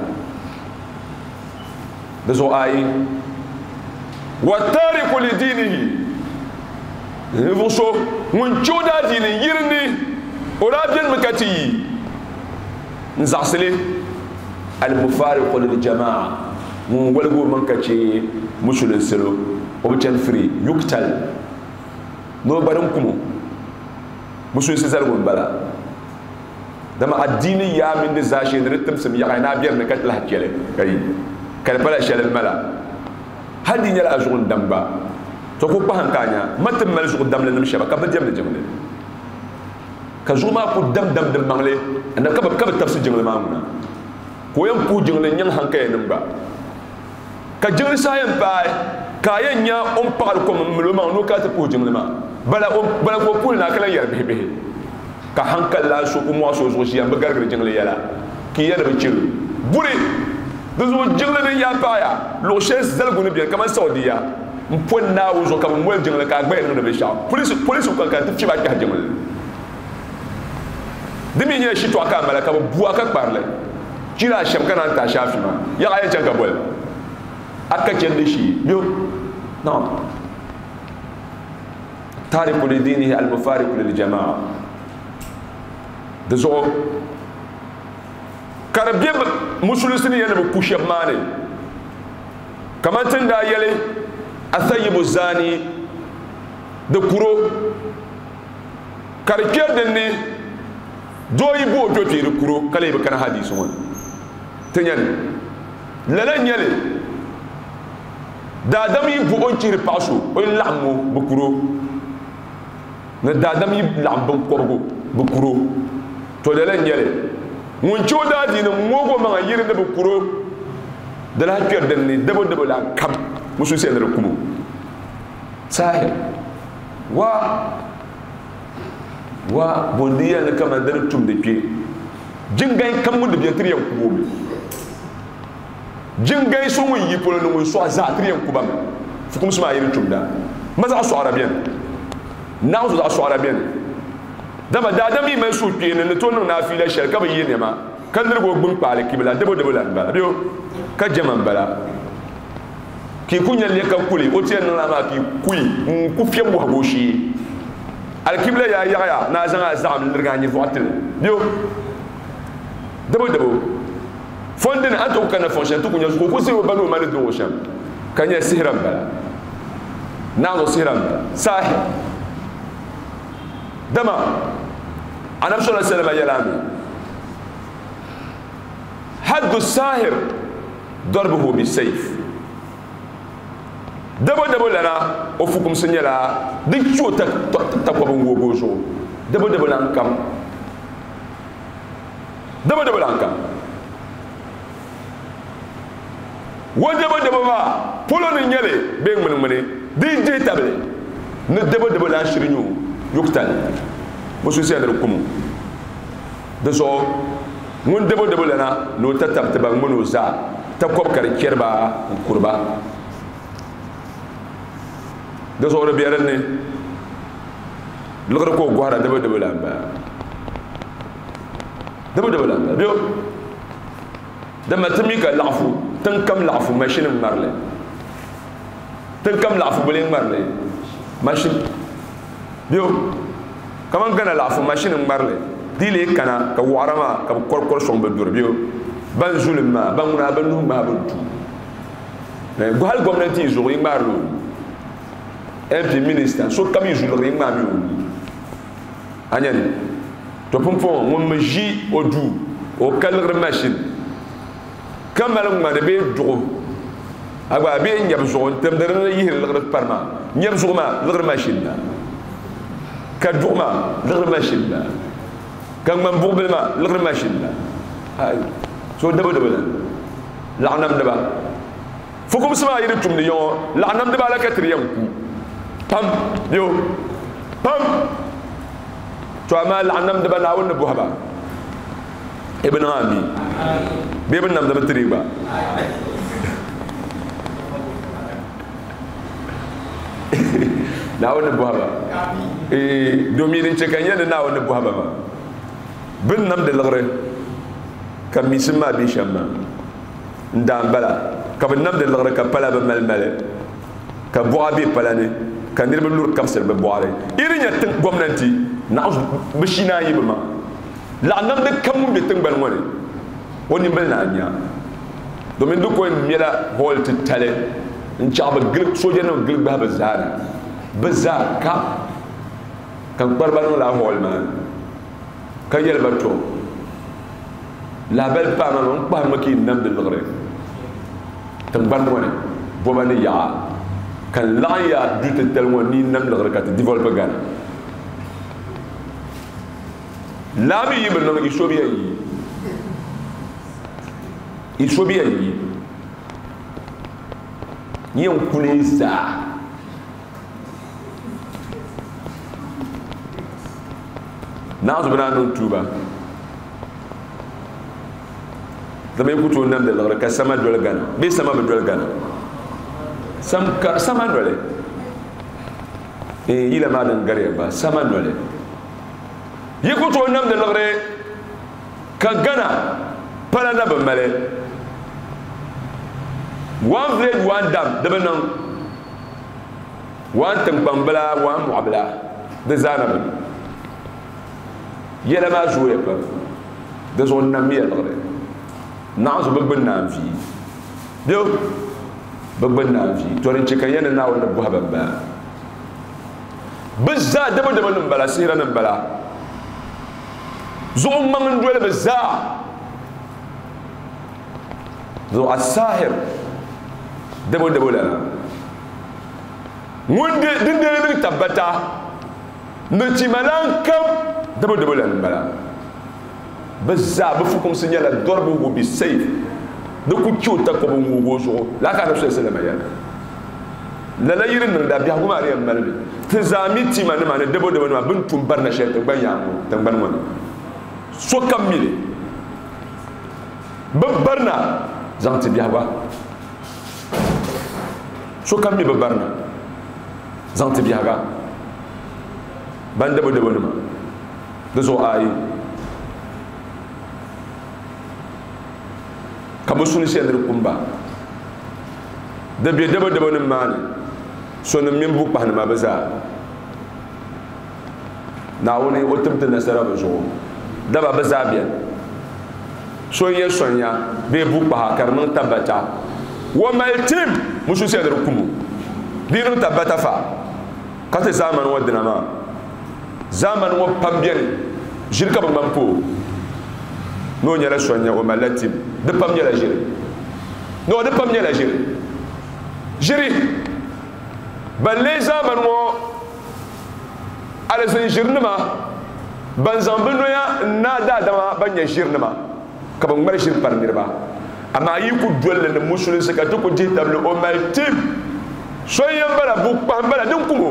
dazo ay wa tariku li dinihi vuso mun choda dini yirni ora bien makati nzaxsele al mufariq lil jamaa mun walgo man kace musulun selo obchen free yuktal no barin kumu musulun sel gon bala dama addini ya min da zashi da ritim sam ya na biyar ne kat la kele kai kal bala shal mala hadi nyala azun damba to ko pa hankanya matam mal zuq dam la nim shaba ka ba jam jamle ka zuma ko dam dam dam mangle anda ka ba ka tafsir jingle mamuna ko yan ku jingle nyang hankaya nim ba ka jingle sayan ba ka yan nya on par ko mlo ma no ka ta ku jingle ma bala on bala ko pul na kala yar be be ka hankal la su ko mo so so shi am gargar jingle yala ki yar be cilu buri do zo jingle ne ya pa ya lo ches zal gunu bien kama saudiya mpon na wo zo kam mo jingle ka gbe no be sha police police ko ka ti ba ka jingle dimi ne shi to aka mala ka bu aka parle kira sham kana ta shafi ma ya ga yan ka bol aka jende shi yo non tariku li dinihi al mufariq lil jamaa de zo karabye musulisini yana bu kushe mane kamantin da yale athayibu zani de kuro karkiyar da ne doyi bo to te kuro kale be kana hadisi won tanyan lalan yale da dam yi bu on ci pasu o lamu bu kuro na da dam yi lambu korgo bu kuro to lalan yale mun choda dina mogo ma yiri da bu kuro da la kiyar da ne dabo dabo la kam musu sen da kumu sahir wa wa bondiya na kama da tum de pied jingay kam mu de bien triyan kubo jingay so mu yi polo no so za triyan kubam fu kum suma yiri tum da maza so arabian na so so arabian dama da dami mai su pied ne to no na fi la shel ka ba yi ne ma kan dirgo gbun pale kibla debo debo la bala bio ka jaman bala ki kunya le ka kuli o tien na ma ki kuyi ku fiem wa goshi alkibla ya ya na zanga zam lirga ni votel bio debo debo fondin ato kana fonction to kunya ko ko se o banu mali do sham kanya sihram bala na do sihram sahi dama anam sallallahu alaihi wasallam yalami حد الساهر ضربه بالسيف دبو دبو لنا وفكم سنيلا دي شو تك تقوم وغوجو دبو دبو لانكم دبو دبو لانكم ودبو دبو ما بولو نيالي بين من مني دي دي تابلي ندبو دبو لان شرينيو يقتل مسو سيادركم دزو mun debo debo lana no tatab tabang mun za ta kob kar kerba kurba da so rabiyar ne lokar ko gwara debo debo lamba debo debo lamba bio da matami ka lafu tan kam lafu machine marle tan kam lafu bulin marle machine bio kaman kana lafu machine marle dile kana ka warama ka kor kor som be dur bio ban zulma ban na ban nu ma ban tu go hal gwamnati zo yi maro M P minister so kam yi zo yi ma mi anyani to pom fo mo maji odu o kalr machine kamal ma de be do agba be nyab zo tem de yihir lagr parma nyab zo ma lagr machine ka do ma lagr machine kan man bugbel ma lagr machine hay so daba daba la la'nam daba fukum sama yiri tumni yo la'nam daba la katri yanku pam yo pam to ama la'nam daba na wonna buhaba ibn ami be ibn nam daba triba na wonna buhaba e domine chekanya na wonna buhaba ba bin nam de lagre kam misma bi shamma ndam bala ka bin nam de lagre ka pala ba mal mal ka boa bi pala ne ka ndir ba lur kapsel ba boare irinya tan gomnanti na ba shina yi ba la nam de kam be tan bal ngone woni bal na nya domin du ko mila hol ti tale in cha ba gil soje no gil ba ba zara ba za ka kan barba no la hol ma ka yel ba to la belle pas non pas ma ki nam de logre tam ban woni boba ni ya kan la ya du te tellement ni nam logre ka te développer gan la bi yibel no ki sobi yi il sobi yi ni on kule sa na zubna non tuba dama kuto nam de lagre ka sama dol gana be sama be dol gana sam ka sama dole e ila ma dan gare ba sama dole yi kuto nam de lagre ka gana para na ba male one village one dam de banan one tambambala one muabla de zanab yela ma jouer pas de son ami lagre nazo bëgg na am fi do bëgg na am fi to ren ci kan yana na wala bu haba ba bizza daba daba nan bala sira nan bala zo man dole bizza zo as-sahir daba daba la munde dinde ne tabata ne ci malan kam daba daba la bala bizza ba fu comme signala dorbo go bi safe de ku ciuta ko bu go so la ka rasul sallallahu alaihi wasallam la la yirin nan da biya kuma ariyan malbi tizami ti man man debo debo ma bin tum barna shet ban ya ko tan ban wona so kam mile ba barna zanti biya ba so kam mi ba barna zanti biya ga ban debo debo ma de so ayi kabo suni sendr kumba de be debo debo ne man so ne min bu pahna ma baza na woni otumte nasara bazo daba baza biya so ye sonya be bu pa karman tabata wa maltim musu sendr kumu dinu tabata fa kate zaman wa dinama zaman wa pambien jirka ba mampo no nyala sonya wa malatim de pam nyala jiri no de pam nyala jiri jiri balle zaman wo ala san jirnima ban zambe noya na da dama banya jirnima ka ban mar jir par mirba ama yi ku dolle ne musulin saka to ko ditable o maltim sonya bala bu pam bala dum kumo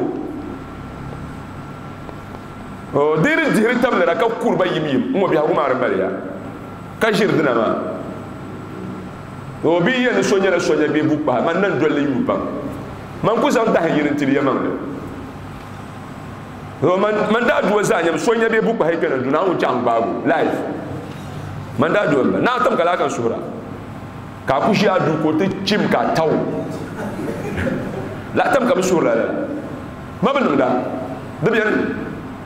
o diri diri table ra ka kurba yimim mo bi ha kuma arbaliya ka jirdina ma o bi yene sonya la sonya be bu pa man nan dolle yu pa man ku san ta yirin tiliya man o man man da duwa zanya sonya be bu pa hay kana duna on jang babu life man da duwa na tam kala kan sura ka ku shi adu ko te chim ka taw la tam ka sura la ma ban da da bi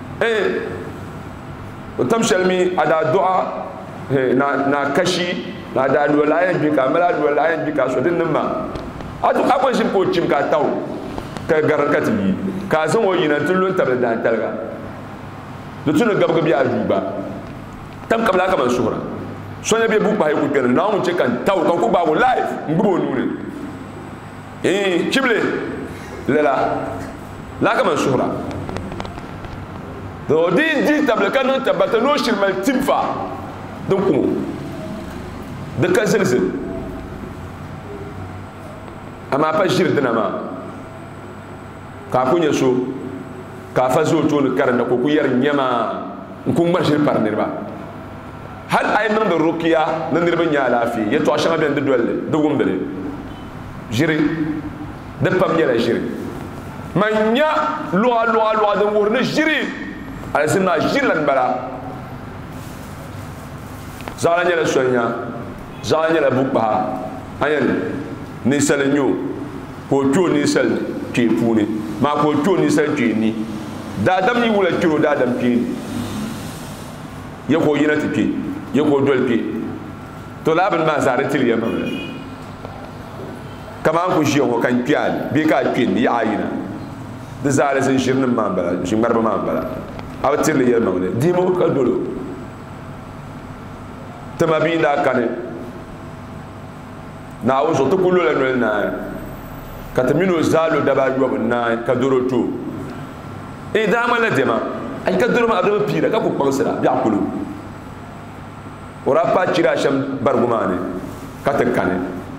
eh tam shalmi ada du'a na na kashi na da do la yan bi ka mala do la yan bi ka so din ma atu akon shim ko chim ka taw ka garan ka ti ka san wo yina tulun tabda dan talga do tunu gab gab ya juba tam kabla ka man sura sonya be bu pa ku ken na mu che kan taw kan ku ba wo live ngubo nure eh kible lela la ka man sura do di di tabla kan no tabata no shirmal timfa donc de ka zelzel ama pa jir dinama ka kunya so ka fa zo to ne karanda ko ku yar nyama ku ngbar jir par nirba hal ay nan da rukiya nan nirba nya lafi ya to ashama ben de dolle de gumdere jiri de pam nyala jiri manya lo lo lo da wurne jiri ala sinna jilan bala zala nyala sonya zala nyala bukba ayen ni sal nyu ko to ni sal ke puni ma ko to ni sal ke ni da dam ni wula kiro da dam ke ya ko yina tike ya ko dol ke to labin ma zare til ya mamla kama ko shi ko kan pial bi ka pin ya ayina da zare sin shirnin ma bala shi marba ma bala aw til ya mamla di mo ka dolo tama bi da kane na wo so to kulo la no na katamino zalo da ba yo na ka doro to e da ma la dema ay ka doro ma abda pira ka ko pansira bi akulu ora pa chira sham bargumane ka ta kane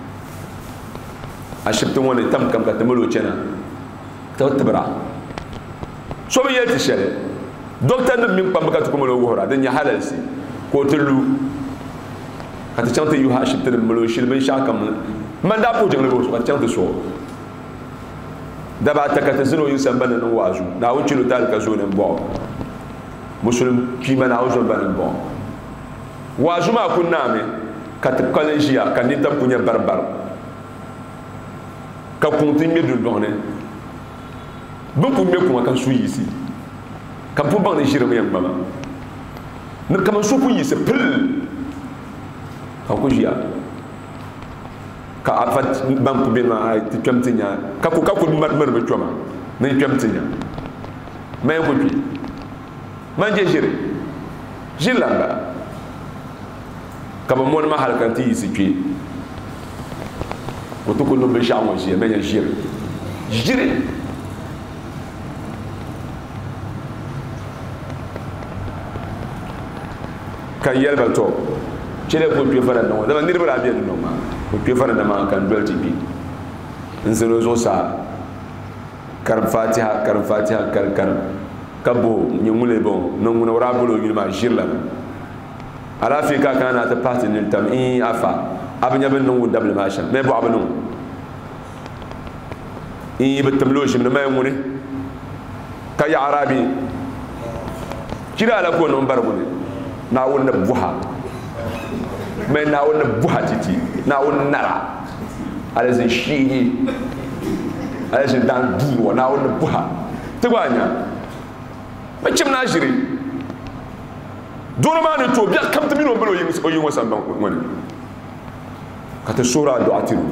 ashibtu woni tam kam ka tamalo chena ta tabra so bi yeti shere docteur de min pam ka to ko mo wora da nya halalsi ko tulu kata chante yu ha shibte melo shil ben shakam man da po jengle bo kata chante so da ba ta kata zino yin samba na wazu da wuci lo tal ka zo ne bo muslim ki man auzo ban bo wazu ma kunna me kata collegia kan ni tam kunya barbar ka kuntin me dul bonne bu ku me ku kan su yisi kan pu ban ni jire me yamba ne kam su pu yisi pil ka ko jia ka afat banku bin ma ay ti kamtinya ka ko ka ko mat mer be choma ne kamtinya may ko bi man je jire jilanga ka ba mon ma halkan ti si ki ko to ko no be jamo jie me jire jire ka yelba to chele ko pe fara no da nirba ra biya no ma ko pe fara da ma kan dol tibi in zero zo sa kar fatiha kar fatiha kar kar kabo nyumule bon no nguna wara bolo yima jirla ala fi ka kana ta parti ni tam in afa abnya ben no double masha me bo abno in bitamlo shi ma ngune ka ya arabi kira ala ko no barbune na wonna buha mais na wonna buha titi na wonna nara ala zin shi ala zin dan duro na wonna buha tibanya ma chimna jiri duro ma ne to biya kamta mino belo yin o yin wasan ban wani kata sura do atiru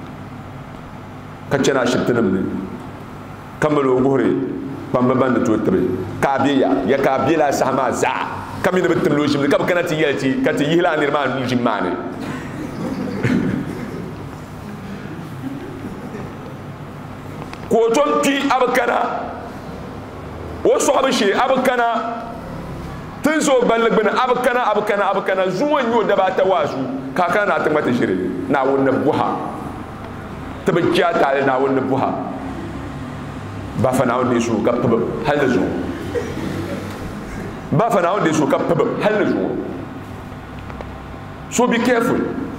kacena shibtinam ne kamalo gore bamba banda to tabe kabiya ya kabila sahma za kamina bitim lo shimne kab kanati yelti kati yihla nirma nujim mane ko ton pi abakana wo so abashi abakana tun so balag bana abakana abakana abakana zuwan yo da ba ta wasu kakana ta mata shire na wannan buha tabajja tare na wannan buha ba fa na wanda su gaba hal da zuwa ba fa na wanda su gaba hal da zuwa so be careful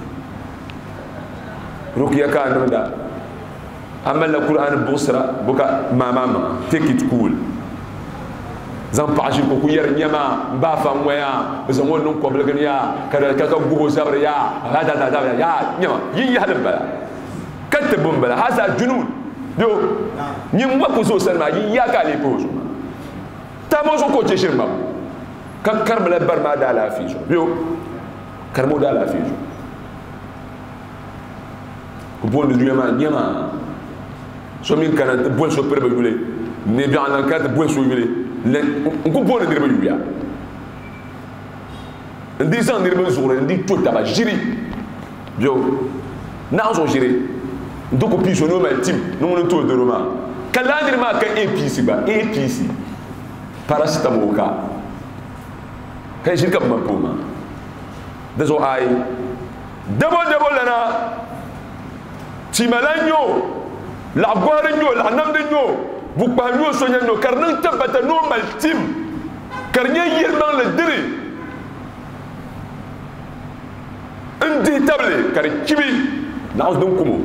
rukiya ka da amma la qur'an busra buka mama mama take it cool zan paji ko ku yer nyama ba fa moya zan wonnon ko blagan ya kada ka ka gubo sabr ya hada da da ya nyama yi ya hadan bala kanta bum bala hasa junun yo nyim wa ko so san ma yi ya ka le ko so ta mo so ko ce shirma kan karbala bar ma da la fi so yo karmo da la fi so ko bon du yama nyama so min kana te bon so perbe yule ne bi an ka te bon so yule le ko bon de dirbe yuya ndi san dirbe so ndi to taba jiri bio na so jiri ndoko piso no ma tim no mo to de roma kala dirma ka A P C ba A P C paracetamol ka kai shirka ba poma da zo ai dabo dabo lana timalanyo la gwaranyo la namdenyo bukbanyo sonyanyo karnan tabata normal tim karnya yirman le diri indi table kar kibi na usdun kumu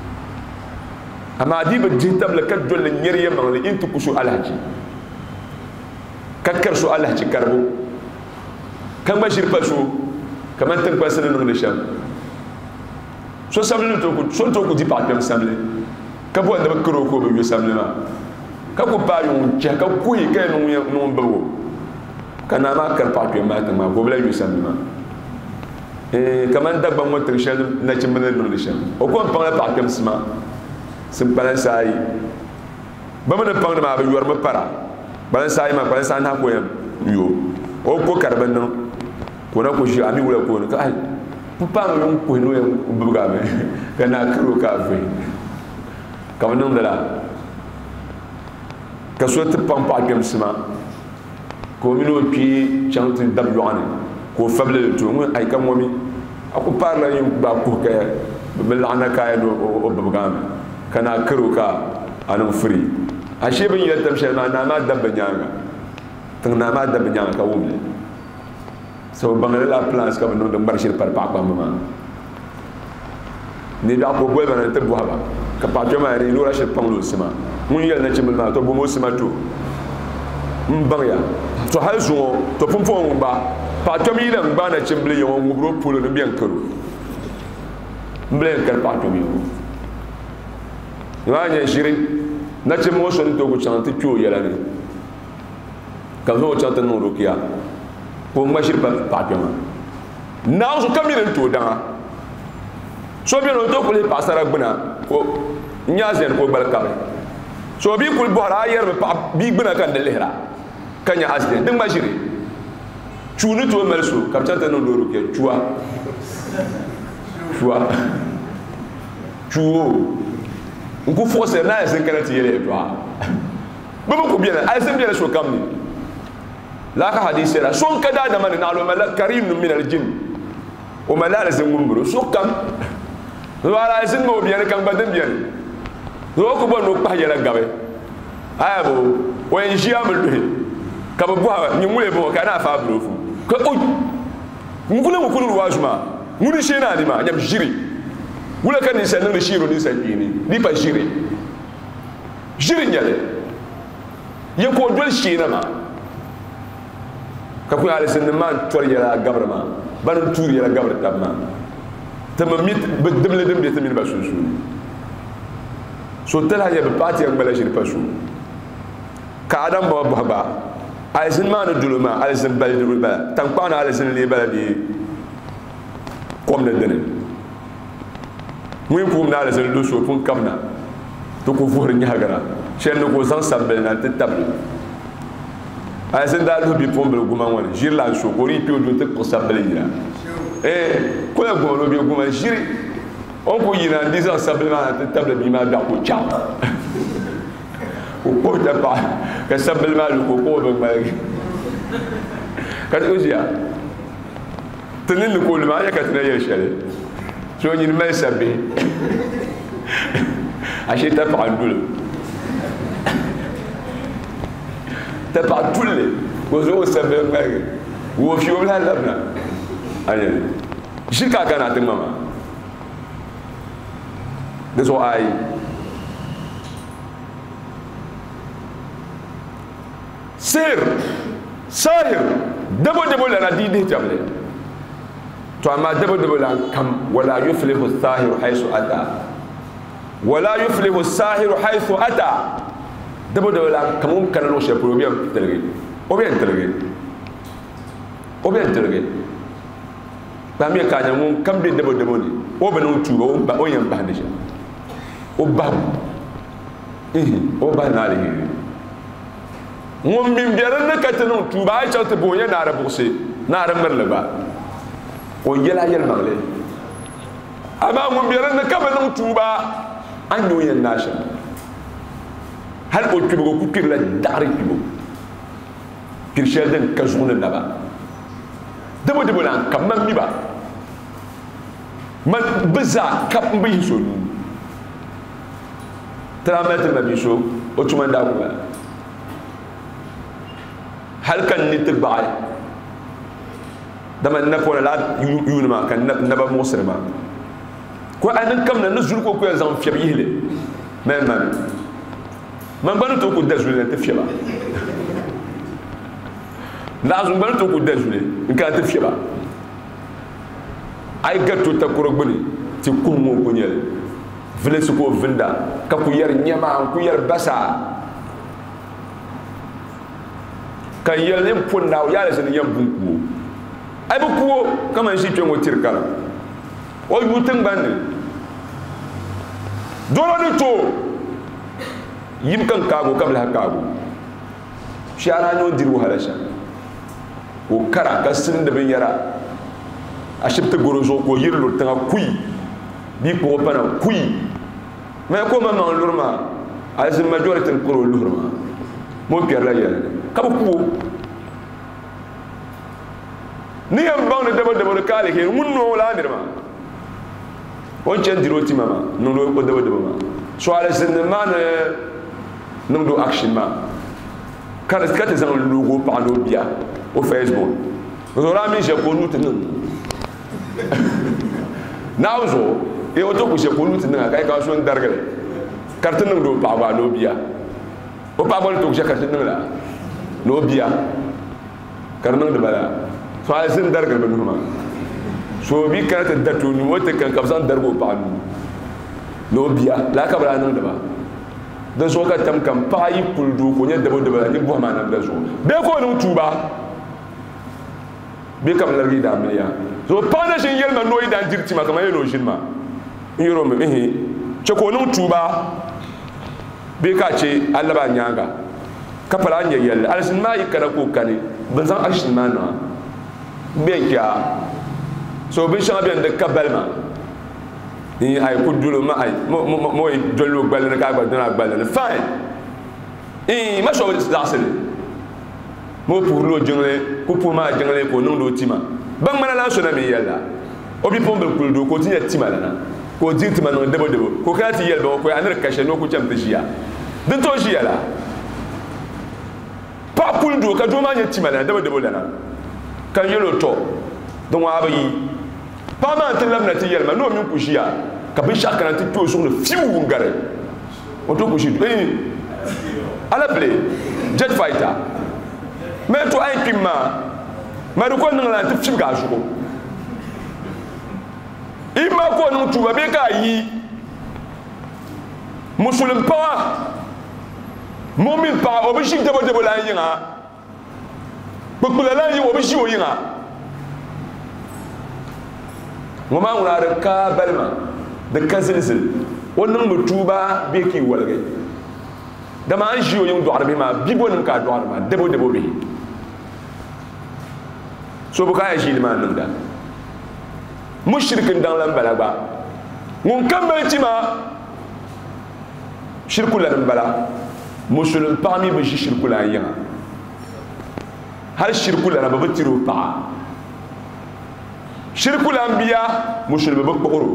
amma diba di table kad jolle nyeriye man le intu kusu alhaji kakkar su alhaji karbo kan bashir pasu kaman tan pasana no de sham so samle to ko so to ko di pa tam samle ka bo da kro ko be samle ma ka ko pa yon ja ka ko yi ka no no bawo kana ma kar pa to ma ta ma go bla yu samle ma e kaman da ba mo trishal na chimbe no de sham o ko pa la pa tam sma sim pala sai ba mo na pa ma ba yor ma para bala sai ma pala san ha ko yam yo o ko karban no ko na ko shi ami wala ko ka ai pupa no ko no yam buga me kana kro ka fe ka wonon dala ka so te pam pa gem sima ko mi no pi chanti dab yoane ko fable to mo ay kam momi ako parla yum ba ko ka be lana ka no o buga me kana kro ka anan free ashe bin yadda tamshe na na ma dabba nyanga tan na ma dabba nyanga ka wumle so bangale la place ka no de marcher par pa kwa mama ni da ko boy bana te buhaba ka pa to ma ri lo ra she panglo sima mun yel na chimul ma to bo mo sima to mbang ya to hal zo to pom pom ba pa to mi la ngba na chimble yo ngubro polo no bien kero mblen kar pa to mi yo anya jiri na ce mo son to ko chanti pio yela ne ka zo chanta no rokia ko mashir pa pa ma na zo kamire to da so bi no to ko le pasara gbuna ko nyazen ko balka so bi kul bora yer pa bi gbuna kan de lehra kanya asde ding mashiri chunu to melso ka chanta no rokia chua chua chuo nku force na ese kana ti yele to baba ko bien ay sem bien so kamni la ka hadisi la son kada da man na lo malak karim min al jinn o malala sem ngumbro so kam wala sem mo bien kan badem bien do ko bon no pa yela gabe ay bo o en jiam le ka bo ha ni mule bo kana fa brofu ko o ngule mo kunu wajuma ngudi shena ni ma nyam jiri wula kan ni sanin shiro ni sabini ni pa jiri jiri nyale ye ko dol shina ma ka ku ala sin man tor yala gabrama ban tur yala gabra tamma tamma mit bedem le dem de tamin ba susu so tala ya be pati ak bala jiri pasu ka adam ba ba ba ala sin man duluma ala sin bal duluma tan pa na ala sin li bala di kom de dene muy pum na la sel do so pun kamna to ko for nyagara chen ko san sambel na te tabli ay sen dal do bi pum bel guma won jir la so ko ri pi o do te ko sambel yira eh ko la go lo bi guma jiri on ko yina dix ans sambel na te tabli bi ma da ko cha ko ko ta pa ka sambel ma ko ko be ma ka to jia tenin ko le ma ya ka tene ya shale so ni me sabe ache ta pa ndul ta pa tulle ko zo sabe ma wo fi wala labna ale jika kana te mama de so ai sir sahir dabo dabo la na di de tamle to amma dabo dabo la kam wala yuflihu as-sahiru haythu ata wala yuflihu as-sahiru haythu ata dabo dabo la kam kan lo che pour bien telege o bien telege o bien telege ba mi ka nyam kam de dabo dabo ni o banu tuba o ba o yam ba deja o ba eh o ba na le ngom min biara na katanu tuba ai chawte bonya na ra bukse na ra merle ba o yela yel magle ama ngom biara na kabanu tuba an no yen nasha hal o tuba ko kir la dari tuba kir shelden kazuna naba dabo dabo lan kamam mi ba man biza kap mbi so tramet ma bi so o tuma nda ko hal kan nit baay dama na ko la yunu ma kan na ba muslima ko anan kam na nuzul ko ko zan fiya yile men man man banu to ko dazul na te fiya ba lazum banu to ko dazul nka te fiya ba ay gatto ta ko rogbani ci kum mo ko ñel vele su ko vinda ka ku yar ñama ku yar basa ka yel nem pondaw ya la sen yam bunku ay bu ko kama ci tongo tirkala o yu tangban dolo ni to yim kan kago kabla kago shara no diru halasha o kara ka sin da ben yara ashibta gorozo ko yirlo tanga kuy bi ko pana kuy mais ko ma ma lurma as majority ko lurma mo pierre la yele ka ko ni am bang ne daba daba kale ke munno la dirma on chen diro ti mama non do ko daba daba ma so ala sen man non do action ma kala skate zan logo pa do bia au Facebook ora mi je ko nut non nawzo e o to ko je ko nut non kay ka so ndargale carte non do pa ba do bia o pa ba to je carte non la no bia carte non de bala so ay sen dargal ba numa so bi carte datu ni wote kan ka san dargo pa no bia la ka bala non de ba da so ka tam kam pa yi puldu ko ne dabo dabo ni bo ma na da so be ko no tuba be kam largi da amliya so pana shin yelma no idan dirti ma kamar yelo shin ma yoro me eh ce ko no tuba be ka ce Allah ba nyanga ka fara anya yel alsin ma ikara ko kane ban san action ma na be kya so be shan be da kabalma ni ay ko dulo ma ay mo mo jollo gbal na ka ba dana gbal na fine eh ma so dasele mo pour lo jongle ko pour ma jongle ko non do tima bang mana la so na mi yalla obi pombe ko do ko tinya tima la na ko dir tima no debo debo ko ka ti yelba ko anar kashe no ko cham tejia den to jia la pa pour do ka do ma nya tima la debo debo la na kan yelo to don wa abayi pa ma tan lam na ti yelma no mi ko jia ka bi shakana ti to so no fiu ngare o to ko ji eh ala play jet fighter mais to ay pimma ma do ko nangala ti fim ga juko imma ko no tuba be ka yi musulum pa momin pa o bi shi debo debo la yinga bukula la yi o bi shi o yinga ngoma ngura da ka balma da kazilzil wannan mutuba be ki walgai dama an shi o yin do arbi ma bibo nim ka do arba debo debo be so bu kaya shi liman nan da mushrikin dan lan bala ba mun kammal tima shirku lan bala musulun parmi bi shirku lan yana har shirku lan ba batiru pa shirku lan biya musulun ba kokoro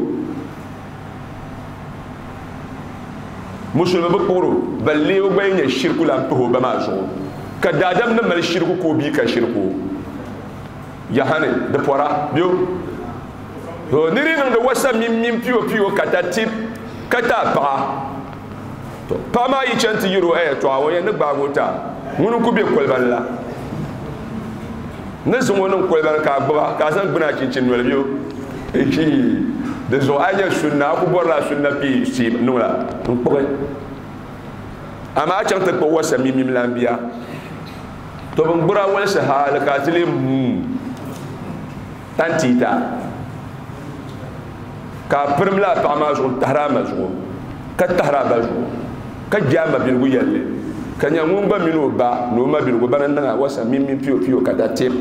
musulun ba kokoro balle o bayne shirku lan to ba ma so ka dadam na mal shirku ko bi ka shirku yahane de pora bio yo niri nang de wasa mim mim pio pio kata tip kata pa to pa ma yi chanti yuro e to awo ye ne gba gota ngunu ku be kolban la ne so wonon kolban ka gba ka san gbina cincin wala bio e ki de zo anya sunna ku borla sunna bi si nula npoke ama chanta ko wasa mim mim lambia to ban bura wala sahala ka tilim tantita ka perm la pa ma zo tahrama zo ka tahraba zo ka jamba bil guyalle ka nya mun ba mino ba no ma bil go bananda wasa min min pio pio ka da tip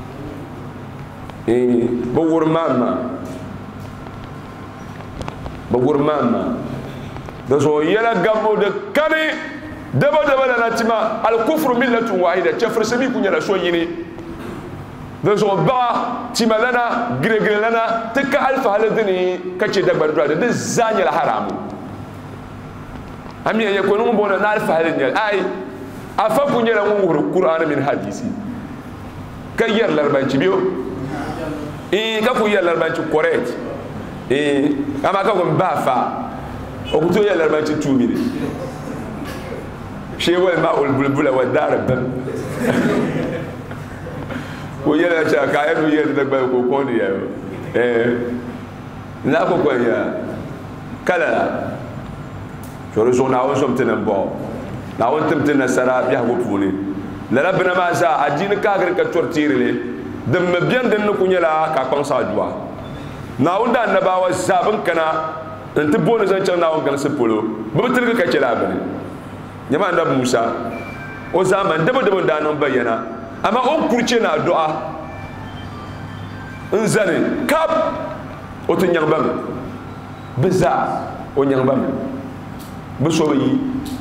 eh bo wor mama bo wor mama da so yela gambo de kani daba daba la natima al kufru millatun wahida chafr sami kunya la so yini da so ba timalana gire gire lana tika alfa haladini kace da badra da zanya la haramu ami ya ko no bona na alfa haladini ai afa kunya la ngur qur'an min hadisi kayar larbanci biyo eh ka ku yar larbanci correct eh ama ka ko bafa o kuto yar larbanci two minutes shewa ma ul bulbula wa darab ko yar cha ka ya no yar da ba ko ko ni ya eh na ko ko ya kala joro zo na won somtena bo na won temtena sara biya go puni la rabbina ma sa adin ka gar ka tortirele dem me bien den ko nyala ka pansa dua na won da nabawa zabin kana nti bono zan chan na won kan se polo bu tirga ka cela bane nyama ndab Musa o zaman dabo dabo da non bayana amma on kurce na addu'a nzane kap o to nyambam beza o nyambam bu so yi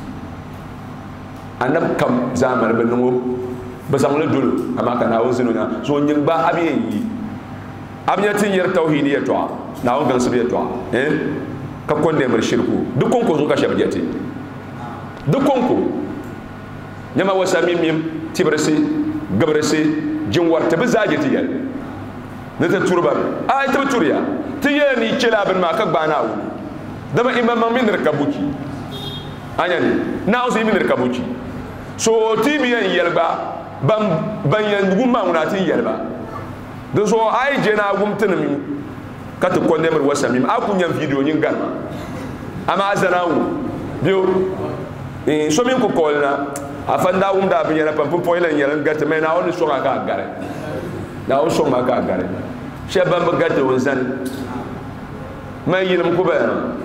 anab kam zamar ben ngo basang la dul ama kana won sino na so nying ba abiye yi abnya tin yer tauhidiyya to na won gan sabiya to eh ka konde mar shirku duk konko zo ka shabjati duk konko nyama wasami mim tibrasi gabrasi jin warta bizaje ti yel ne ta turba ay ta turiya ti yeni cela ben ma ka bana wu dama imam min rakabuki anyani na ozi min rakabuki so tibiyan yelba bam banyan gumma unati yelba do so ay jena gumtin kat ko nemer wasami aku nyam video nyin garma ama azanawu bio e so min ko kolna afanda um da binyana pam po ila nyalan gatte me na on so ga gare na on so ma ga gare sheba ba gatte won zan ma yinam ko ba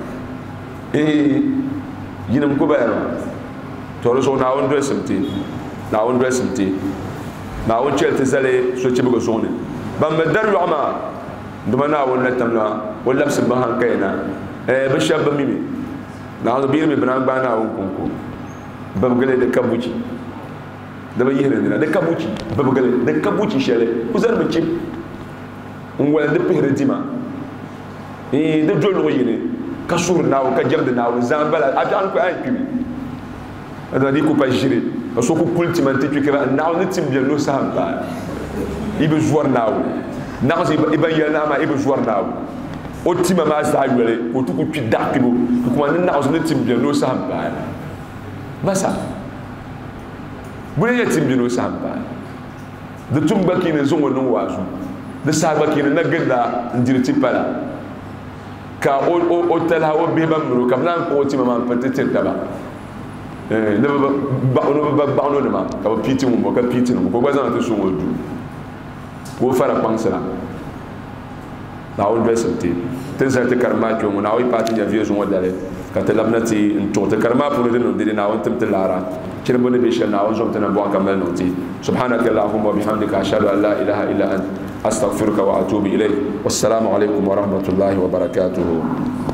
e yinam ko ba to so na on do semti na on do semti na on chelte zale so ci bugo sone bam be dar yuma duma na won natamna wala bisba han kayna e be shaba mimi na on bi mi bran ba na won konko bam gele de kabuci dama yihre dina de kabuci bam gele de kabuci shele uzar be ci on wala de pehre dima e de jolo yine kasur na ka jerde na zambala atan ko ay kibi ada di ko pa jire so ko kultimante tu kira na on tim bien no samba ibe joueur naw na so ibe yel na ma ibe joueur naw o tima ma sa yele ko tu ko tu dakibo ko ma na so tim bien no samba basa bule tim bien no samba de tumba ki ne zongo no wazu de saba ki ne na ganda ndirti pala ka o o tala o be bam ro kam nan ko tima ma petete daba eh ne ba ba no ba ba no ma ka piti mo ka piti no ko bazan to so wodu ko fara pansala na on be sente ten sa te karma ko mo na wi pati ya vieux mo dale ka te labnati to te karma pour de no de na on tem te lara chere bonne be shel na on jom tena bo kamel no ti subhanaka allahumma wa bihamdika ashhadu an la ilaha illa anta astaghfiruka wa atubu ilayk wassalamu alaikum wa rahmatullahi wa barakatuh.